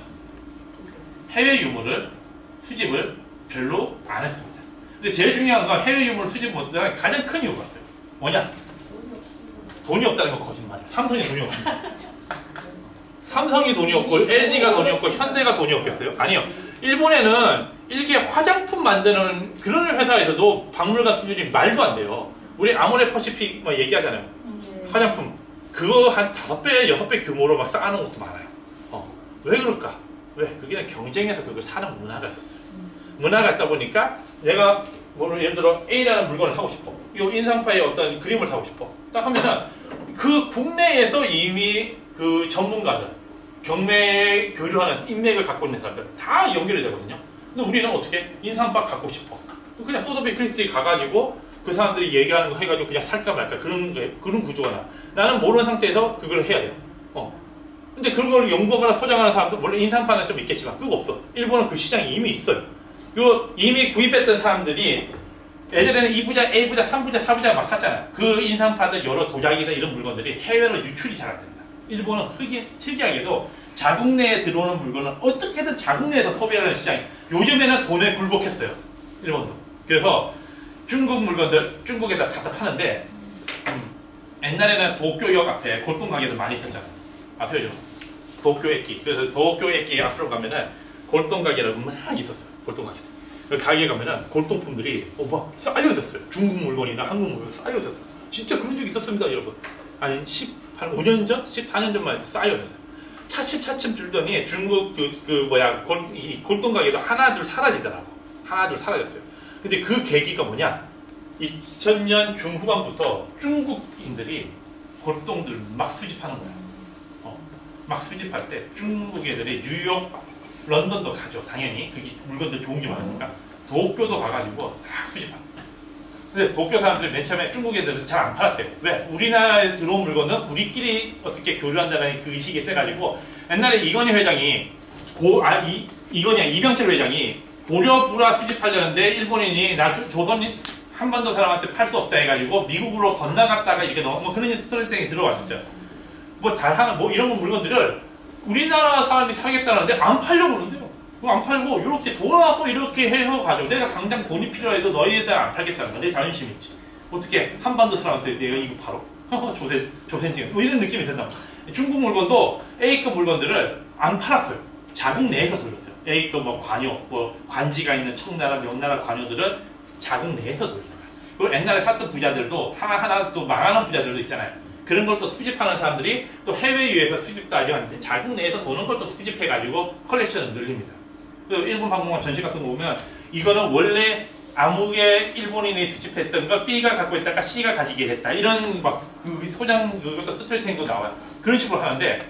해외 유물을 수집을 별로 안 했습니다. 근데 제일 중요한 건 해외 유물 수집 못하는 가장 큰 이유가 있어요. 뭐냐? 돈이 없다는 건 거짓말이에요. 삼성이 돈이 없습니다. 삼성이 돈이 없고 엘지가 돈이 없고 현대가 돈이 없겠어요? 아니요. 일본에는 일개 화장품 만드는 그런 회사에서도 박물관 수준이 말도 안 돼요. 우리 아모레 퍼시픽 뭐 얘기하잖아요. 화장품 그거 한 다섯 배, 여섯 배 규모로 막 쌓아놓은 것도 많아요. 어. 왜 그럴까? 왜? 그게 경쟁에서 그걸 사는 문화가 있었어요. 문화가 있다 보니까 내가 뭐 예를 들어 A라는 물건을 사고 싶어. 이 인상파의 어떤 그림을 사고 싶어. 딱 하면은 그 국내에서 이미 그 전문가들, 경매 교류하는 인맥을 갖고 있는 사람들 다 연결이 되거든요. 근데 우리는 어떻게? 인상파 갖고 싶어. 그냥 소더비 크리스티 가가지고 그 사람들이 얘기하는 거 해가지고 그냥 살까 말까 그런 그런 구조가 나. 나는 모르는 상태에서 그걸 해야 돼요. 어. 근데 그걸 연구하거나 소장하는 사람도 물론 인상파는 좀 있겠지만 그거 없어. 일본은 그 시장이 이미 있어요. 요 이미 구입했던 사람들이 예전에는 이 부자, A 부자, 삼 부자, 사 부자 막 샀잖아요. 그 인상파들 여러 도자기나 이런 물건들이 해외로 유출이 잘 안 됩니다. 일본은 흑인, 특이하게도 자국 내에 들어오는 물건은 어떻게든 자국 내에서 소비하는 시장이 요즘에는 돈에 굴복했어요. 일본도. 그래서 중국 물건들 중국에다 갖다 파는데 음, 옛날에는 도쿄역 앞에 골동 가게도 많이 있었잖아요. 아세요? 여러분? 도쿄駅. 그래서 도쿄駅앞으로 가면은 골동 가게라고 막 있었어요. 골동 가게. 그 가게에 가면은 골동품들이 어, 막 쌓여 있었어요. 중국 물건이나 한국 물건 쌓여 있었어요. 진짜 그런 적이 있었습니다, 여러분. 아니 십팔, 오 년 전, 십사 년 전만 해도 쌓여 있었어요. 차츰 차츰 줄더니 중국 그, 그 뭐야 골, 이 골동 가게도 하나 둘 사라지더라고. 하나 둘 사라졌어요. 근데 그 계기가 뭐냐? 이천 년 중후반부터 중국인들이 골동들 막 수집하는 거야. 어, 막 수집할 때 중국 애들이 뉴욕, 런던도 가죠. 당연히 그게 물건들 좋은 게 많으니까 도쿄도 가가지고 싹 수집하는 거야. 근데 도쿄 사람들이 맨 처음에 중국 애들은 잘 안 팔았대요. 왜? 우리나라에 들어온 물건은 우리끼리 어떻게 교류한다는 그 의식이 세가지고 옛날에 이건희 회장이 고, 아, 이, 이건희야 이병철 회장이 고려 불화 수집하려는데 일본인이 나 조, 조선인 한반도 사람한테 팔 수 없다 해가지고 미국으로 건너갔다가 이렇게 넘어 뭐 그런 스토리땡이 들어왔었죠. 뭐 다양한 뭐 이런 물건들을 우리나라 사람이 사겠다는데 안 팔려고 그러는데요. 안 팔고 이렇게 돌아와서 이렇게 해서 가지고 내가 당장 돈이 필요해서 너희들 안 팔겠다는 건 내 자존심이 있지. 어떻게 한반도 사람한테 내가 이거 팔어? 조센 조센징 뭐 이런 느낌이 든다. 중국 물건도 A급 물건들을 안 팔았어요. 자국 내에서 돌렸어요. A급 뭐 관여, 뭐 관지가 있는 청나라, 명나라 관여들은 자국 내에서 돌리는 거야. 그리고 옛날에 샀던 부자들도 하나하나 또 망하는 부자들도 있잖아요. 그런 걸 또 수집하는 사람들이 또 해외유에서 수집도 하지 않는데 자국 내에서 도는 걸 또 수집해가지고 컬렉션을 늘립니다. 일본 방공원 전시 같은 거 보면 이거는 원래 아무개 일본인이 수집했던 걸 B가 갖고 있다가 C가 가지게 됐다. 이런 막 그 소장 그것도 스토리텔링도 나와요. 그런 식으로 하는데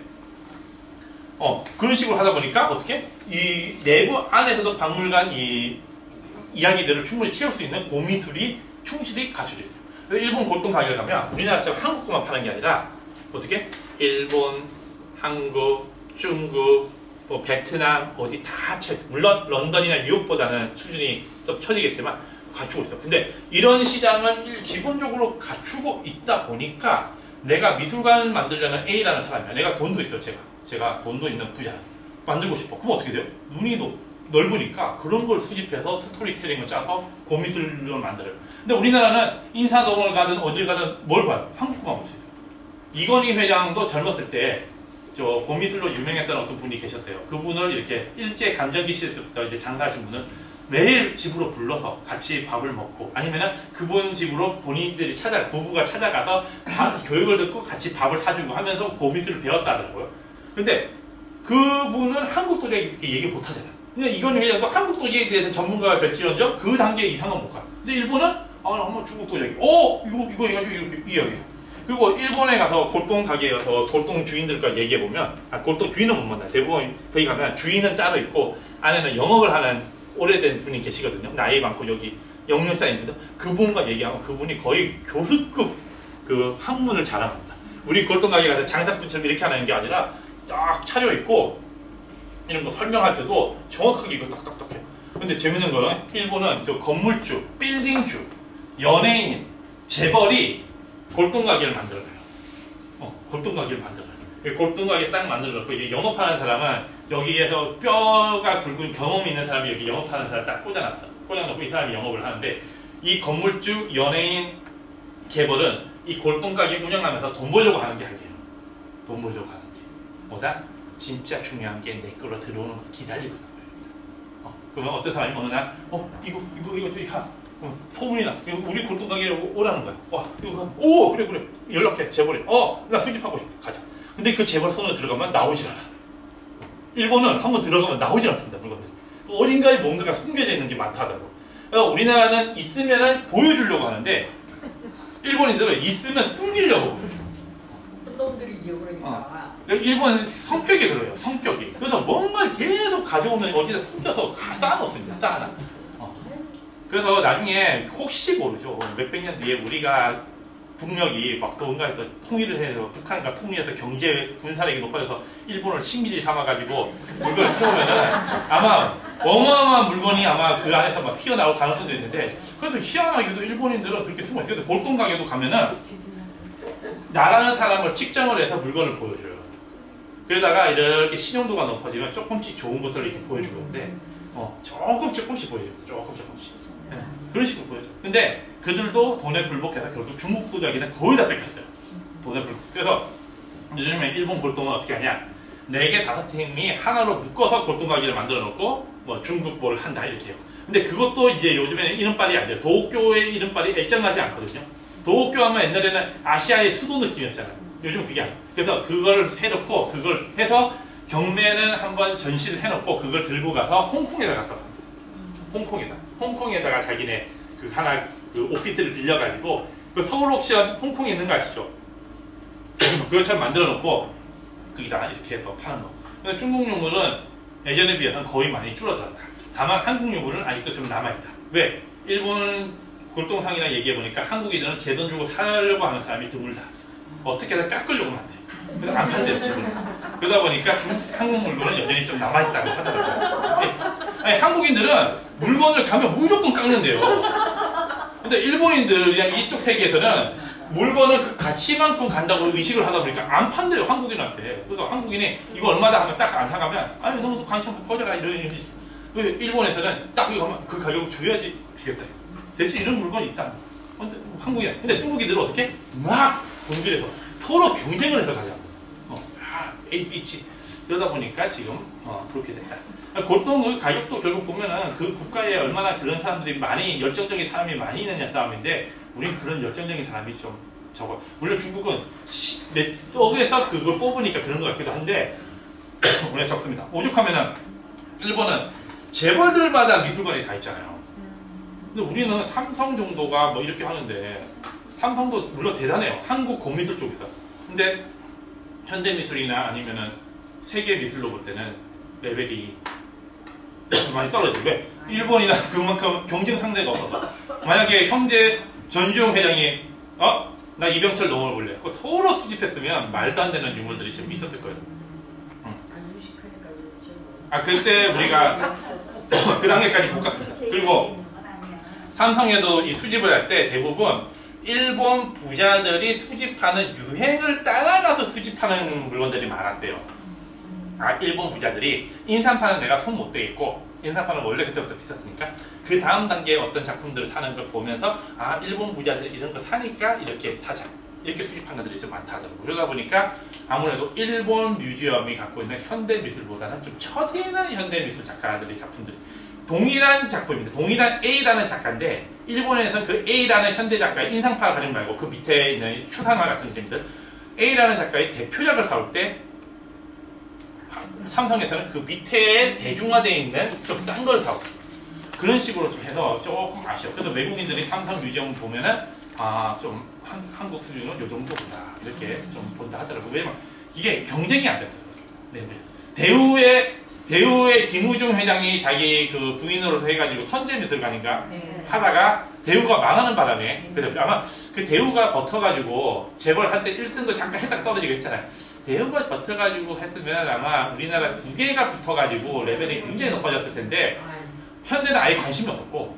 어 그런 식으로 하다 보니까 어떻게 이 내부 안에서도 박물관 이 이야기들을 충분히 채울 수 있는 고미술이 충실히 갖춰져 있어요. 그래서 일본 골동 가게를 가면 우리나라처럼 한국 거만 파는 게 아니라 어떻게 일본, 한국, 중국, 뭐 베트남 어디 다 채. 물론 런던이나 뉴욕보다는 수준이 좀 처지겠지만 갖추고 있어. 근데 이런 시장을 기본적으로 갖추고 있다 보니까 내가 미술관을 만들려는 A라는 사람이야. 내가 돈도 있어요. 제가 제가 돈도 있는 부자 만들고 싶어. 그럼 어떻게 돼요? 눈이 넓으니까 그런 걸 수집해서 스토리텔링을 짜서 고미술을 만들어요. 근데 우리나라는 인사동을 가든 어딜 가든 뭘 봐요? 한국만 볼 수 있어요. 이건희 회장도 젊었을 때 저 고미술로 유명했던 어떤 분이 계셨대요. 그분을 이렇게 일제 강점기 시대 때부터 이제 장사하신 분을 매일 집으로 불러서 같이 밥을 먹고 아니면은 그분 집으로 본인들이 찾아 부부가 찾아가서 밥, 교육을 듣고 같이 밥을 사주고 하면서 고미술을 배웠다더라고요. 근데 그분은 한국 도자기 이렇게 얘기 못 하잖아요. 근데 이건희 회장도 한국 도자기에 대해서 전문가가 될지언정 그 단계 이상은 못 가요. 근데 일본은 아, 한번 중국 도자기. 어, 이거 이거 해가지고 이렇게 이야기해요. 그리고 일본에 가서 골동 가게에 가서 골동 주인들과 얘기해 보면 아 골동 주인은 못 만나요. 대부분 거기 가면 주인은 따로 있고 안에는 영업을 하는 오래된 분이 계시거든요. 나이 많고 여기 영유사입니다. 그분과 얘기하면 그분이 거의 교수급 그 학문을 자랑합니다. 우리 골동 가게 가서 장사꾼처럼 이렇게 하는 게 아니라 딱 차려 있고 이런 거 설명할 때도 정확하게 이거 딱딱딱 해요. 근데 재밌는 거는 일본은 저 건물주, 빌딩주, 연예인, 재벌이 골동 가게를 만들어요. 어, 골동 가게를 만들어요. 골동 가게 딱 만들어놓고 이제 영업하는 사람은 여기에서 뼈가 굵은 경험이 있는 사람이 여기 영업하는 사람 딱 꽂아놨어. 꽂아놓고 이 사람이 영업을 하는데 이 건물주, 연예인, 재벌은 이 골동 가게 운영하면서 돈 벌려고 하는 게 아니에요. 돈 벌려고 하는 게 뭐다? 진짜 중요한 게 내 거로 들어오는 걸 기다리고 있는 거예요. 어, 그러면 어떤 사람이 어느 날 어 이거 이거 이거 저기 가. 어, 소문이 나. 우리 골동 가게에 오라는 거야. 와, 이거 오 그래 그래 연락해 재벌이. 어, 나 수집하고 싶어. 가자. 근데 그 재벌 손으로 들어가면 나오질 않아. 일본은 한번 들어가면 나오질 않습니다. 물건들이. 어딘가에 뭔가가 숨겨져 있는 게 많다더라고. 그러니까 우리나라는 있으면은 보여주려고 하는데 일본인들은 있으면 숨기려고. 놈들이죠 그러니까. 어. 일본은 성격이 그래요. 성격이. 그래서 뭔가를 계속 가져오면 어디다 숨겨서 쌓아놓습니다. 쌓아놔. 그래서 나중에 혹시 모르죠. 몇백 년 뒤에 우리가 국력이 막 뭔가에서 통일을 해서 북한과 통일해서 경제 군사력이 높아져서 일본을 식민지 삼아가지고 물건을 키우면은 아마 어마어마한 물건이 아마 그 안에서 막 튀어나올 가능성도 있는데 그래서 희한하게도 일본인들은 그렇게 숨어요. 그래서 골동 가게도 가면은 나라는 사람을 측정을 해서 물건을 보여줘요. 그러다가 이렇게 신용도가 높아지면 조금씩 좋은 것들을 이렇게 보여주는데 어, 조금 조금씩 보여줘요. 조금 조금씩. 네, 그런 식으로 보여줘. 근데 그들도 돈에 굴복해서 결국 중국 도자기는 거의 다 뺏겼어요. 돈에 굴복. 그래서 요즘에 일본 골동은 어떻게 하냐? 네 개 다섯 팀이 하나로 묶어서 골동 가게를 만들어 놓고 뭐 중국 뭘 한다 이렇게 해요. 근데 그것도 이제 요즘에는 이름빨이 안 돼요. 도쿄의 이름빨이 일정하지 않거든요. 도쿄 하면 옛날에는 아시아의 수도 느낌이었잖아요. 요즘 그게 아니에요. 그래서 그걸 해놓고 그걸 해서 경매는 한번 전시를 해놓고 그걸 들고 가서 홍콩에다 갖다 놔요. 홍콩에다. 홍콩에다가 자기네 그 하나 그 오피스를 빌려가지고 그 서울 옥션 홍콩에 있는 거 아시죠? 그것처럼 만들어 놓고 거기다가 이렇게 해서 파는 거. 그러니까 중국 유물은 예전에 비해서는 거의 많이 줄어들었다. 다만 한국 유물은 아직도 좀 남아있다. 왜? 일본 골동상이랑 얘기해보니까 한국인들은 제 돈 주고 사려고 하는 사람이 드물다. 어떻게든 깎으려고 한대. 그래서 안 판대요, 제대로. 그러다 보니까 중, 한국 물건은 여전히 좀 남아있다고 하더라고요. 아니, 한국인들은 물건을 가면 무조건 깎는데요. 근데 일본인들이랑 이쪽 세계에서는 물건을 그 가치만큼 간다고 의식을 하다 보니까 안 판대요, 한국인한테. 그래서 한국인이 이거 얼마다 하면 딱 안 사가면 아니, 너무 관심 없어, 꺼져라, 이런 의식. 일본에서는 딱 이거 하면 그 가격을 줘야지 주겠다. 대신 이런 물건이 있다. 근데 한국인, 근데 중국인들은 어떻게? 막 돈들여서 서로 경쟁을 해서 가자. 어, 아, A, B, C. 그러다 보니까 지금 어, 그렇게 됐다. 골동 가격도 결국 보면은 그 국가에 얼마나 그런 사람들이 많이 열정적인 사람이 많이 있느냐 싸움인데 우린 그런 열정적인 사람이 좀 적어. 물론 중국은 내 쪽에서 그걸 뽑으니까 그런 것 같기도 한데 우리가 적습니다. 오죽하면은 일본은 재벌들마다 미술관이 다 있잖아요. 근데 우리는 삼성 정도가 뭐 이렇게 하는데 삼성도 물론 대단해요. 한국 공미술 쪽에서. 근데 현대미술이나 아니면은 세계 미술로 볼 때는 레벨이 많이 떨어지고 왜? 일본이나 그만큼 경쟁 상대가 없어서 만약에 현대 전주용 회장이 어? 나 이병철 넘어볼래. 서로 수집했으면 말도 안 되는 유물들이 지금 있었을 거예요. 응. 아 그때 우리가 그 단계까지 못 갔습니다. 그리고 삼성에도 이 수집을 할 때 대부분 일본 부자들이 수집하는 유행을 따라가서 수집하는 물건들이 많았대요. 아, 일본 부자들이 인삼판은 내가 손 못 대겠고 인삼판은 원래 그때부터 비쌌으니까 그 다음 단계에 어떤 작품들을 사는 걸 보면서 아, 일본 부자들이 이런 거 사니까 이렇게 사자. 이렇게 수집한 것들이 좀 많다 하더라고요. 그러다 보니까 아무래도 일본 뮤지엄이 갖고 있는 현대미술보다는 좀 처지는 현대미술 작가들의 작품들이 동일한 작품입니다. 동일한 A라는 작가인데 일본에서는 그 A라는 현대 작가의 인상파 그림 말고 그 밑에 있는 추상화 같은 점들 A라는 작가의 대표작을 사올 때 삼성에서는 그 밑에 대중화되어 있는 좀 싼 걸 사고 그런 식으로 좀 해서 조금 아쉬워. 그래서 외국인들이 삼성 뮤지엄 보면은 아, 좀 한, 한국 수준은 요 정도구나 이렇게 좀 본다 하더라고요. 왜냐면 이게 경쟁이 안 됐어요. 네, 네. 대우의 대우의 김우중 회장이 자기 그 부인으로서 해가지고 선제미술관인가 네. 하다가 대우가 망하는 바람에 그래서 아마 그 대우가 버텨가지고 재벌 한때 일 등도 잠깐 했다가 떨어지고 했잖아요. 대우가 버텨가지고 했으면 아마 우리나라 두 개가 붙어가지고 레벨이 굉장히 높아졌을 텐데 현대는 아예 관심이 없었고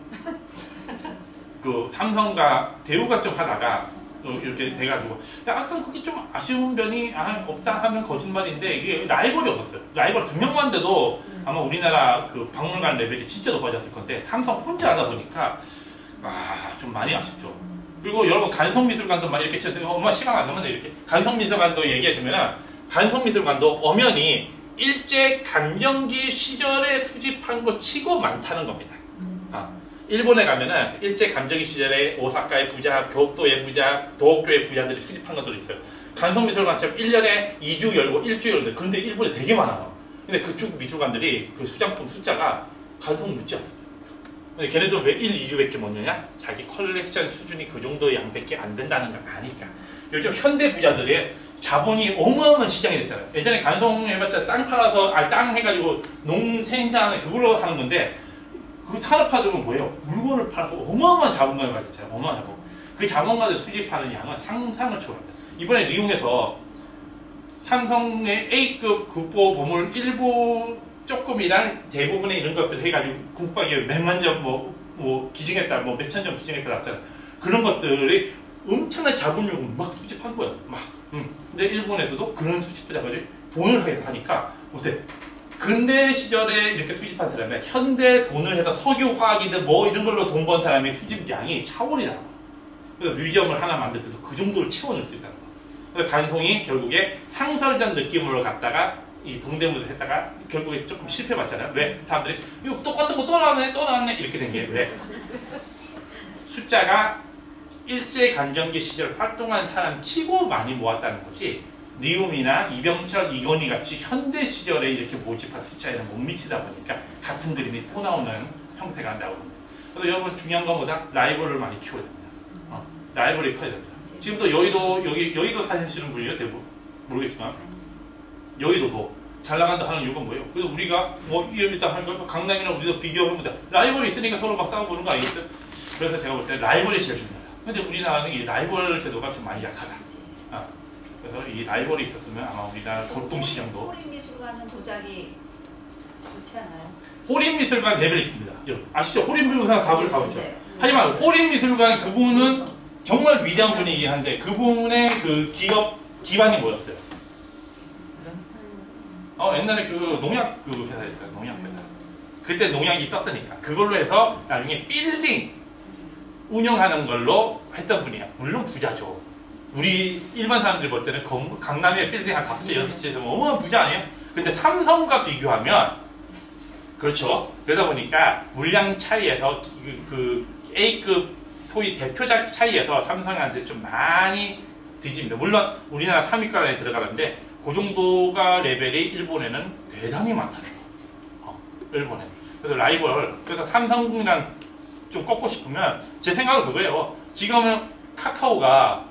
그 삼성과 대우가 좀 하다가 이렇게 돼가지고 약간 그게 좀 아쉬운 면이 아, 없다 하면 거짓말인데 이게 라이벌이 없었어요. 라이벌 두 명만 돼도 아마 우리나라 그 박물관 레벨이 진짜 높아졌을 건데 삼성 혼자 하다 보니까 아, 좀 많이 아쉽죠. 그리고 여러분 간성미술관도 막 이렇게 쳐도 엄마 시간 안 나면 이렇게 간성미술관도 얘기해주면은 간성미술관도 엄연히 일제 강점기 시절에 수집한 거 치고 많다는 겁니다. 아, 일본에 가면은 일제 강점기 시절에 오사카의 부자, 교토의 부자, 도쿄의 부자들이 수집한 것들이 있어요. 간성미술관처럼 일 년에 이 주 열고 일 주 열고 그런데 일본에 되게 많아요. 근데 그쪽 미술관들이 그 수장품 숫자가 간성 묻지 않습니다. 근데 걔네들은 왜 일, 이 주밖에 못 내냐? 자기 컬렉션 수준이 그 정도 양밖에 안 된다는 걸 아니까. 요즘 현대 부자들의 자본이 어마어마한 시장이 됐잖아요. 예전에 간성 해봤자 땅 팔아서, 아, 땅 해가지고 농 생산을 그걸로 하는 건데 그 산업화적으로 뭐예요? 물건을 팔아서 어마어마한 자본을 가졌잖아요. 어마어마한 자본. 그 자본가들 수집하는 양은 상상을 초월한다. 이번에 리움에서 삼성의 A급 국보 보물 일부 조금이랑 대부분의 이런 것들 해가지고 국박에 몇만 점 뭐, 뭐 기증했다, 뭐 몇천 점 기증했다 나왔잖아. 그런 것들이 엄청난 자본력을 막 수집한 거야. 막. 음. 근데 일본에서도 그런 수집자들이 돈을 하니까 어때? 근대 시절에 이렇게 수집한 사람이 현대 돈을 해서 석유 화학이든 뭐 이런 걸로 돈 번 사람의 수집량이 차원이 나와. 그래서 뮤지엄을 하나 만들 때도 그 정도를 채워낼 수 있다는 거야. 그래서 간송이 결국에 상설전 느낌으로 갔다가 이 동대문을 했다가 결국에 조금 실패봤잖아요. 왜? 사람들이 이거 똑같은 거 또 나왔네 또 나왔네 이렇게 된 게 왜? 숫자가 일제강점기 시절 활동한 사람 치고 많이 모았다는 거지 리움이나 이병철, 이건희 같이 현대 시절에 이렇게 모집한 숫자에는 못 미치다 보니까 같은 그림이 또 나오는 형태가 나오거든요. 그래서 여러분 중요한 건 뭐다? 라이벌을 많이 키워야 됩니다. 어, 라이벌이 커야 됩니다. 지금도 여의도 여기 여의도 사시는 분이요 대부분 모르겠지만 여의도도 잘 나간다 하는 이유가 뭐예요? 그래서 우리가 뭐 일단 하는 거 강남이나 우리도 비교해보면 라이벌이 있으니까 서로 막 싸워보는 거 아니겠어요? 그래서 제가 볼 때 라이벌이 제일 중요하다. 근데 우리나라는 이 라이벌 제도가 좀 많이 약하다. 아, 그래서 이 라이벌이 있었으면 아마 우리나라 골동시장도 호림미술관은 도자기 좋지 않아요? 호림미술관 레벨이 있습니다. 여러분 아시죠? 호림미술관 가볼 가보죠. 하지만 호림미술관 그분은 정말 위대한 분이긴 한데 그분의 그 기업 기반이 뭐였어요? 어 옛날에 그 농약 그 회사였잖아요. 농약 회사. 그때 농약이 떴으니까 그걸로 해서 나중에 빌딩 운영하는 걸로 했던 분이야. 물론 부자죠. 우리 일반 사람들이 볼 때는 강남에 빌딩 한 다섯 채, 여섯 채 되면 어마어마한 부자 아니에요? 근데 삼성과 비교하면 그렇죠. 그러다 보니까 물량 차이에서 그, 그 A급 소위 대표작 차이에서 삼성한테 좀 많이 뒤집니다. 물론 우리나라 삼 위권에 들어가는데 그 정도가 레벨이 일본에는 대단히 많다는 거. 어, 일본에. 그래서 라이벌. 그래서 삼성이랑 좀 꺾고 싶으면 제 생각은 그거예요. 지금은 카카오가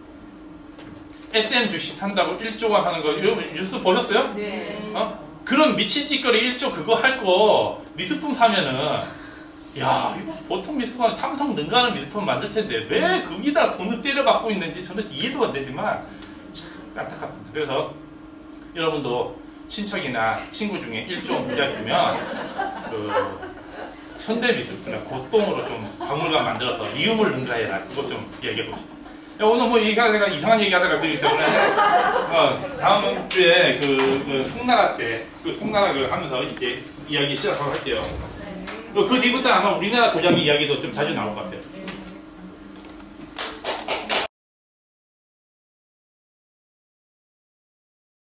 에스엠 주식 산다고 일조 원 하는 거 이거 뉴스 보셨어요? 네. 어? 그런 미친 짓거리 일조 그거 할 거 미술품 사면은 야 이거 보통 미술관 삼성 능가하는 미술품 만들 텐데 왜 거기다 돈을 때려 받고 있는지 저는 이해도 안 되지만 참 안타깝습니다. 그래서 여러분도 친척이나 친구 중에 일조 원 부자 있으면 그 현대미술품이나 고똥으로 좀 박물관 만들어서 리움을 능가해라. 그거 좀 얘기해 봅시다. 오늘 뭐 얘기가 내가 이상한 얘기하다가 그러기 때문에 어, 다음 주에 그, 그 송나라 때 그 송나라를 하면서 이제 이야기 시작하도록 할게요. 그 뒤부터 아마 우리나라 도자기 이야기도 좀 자주 나올 것 같아요.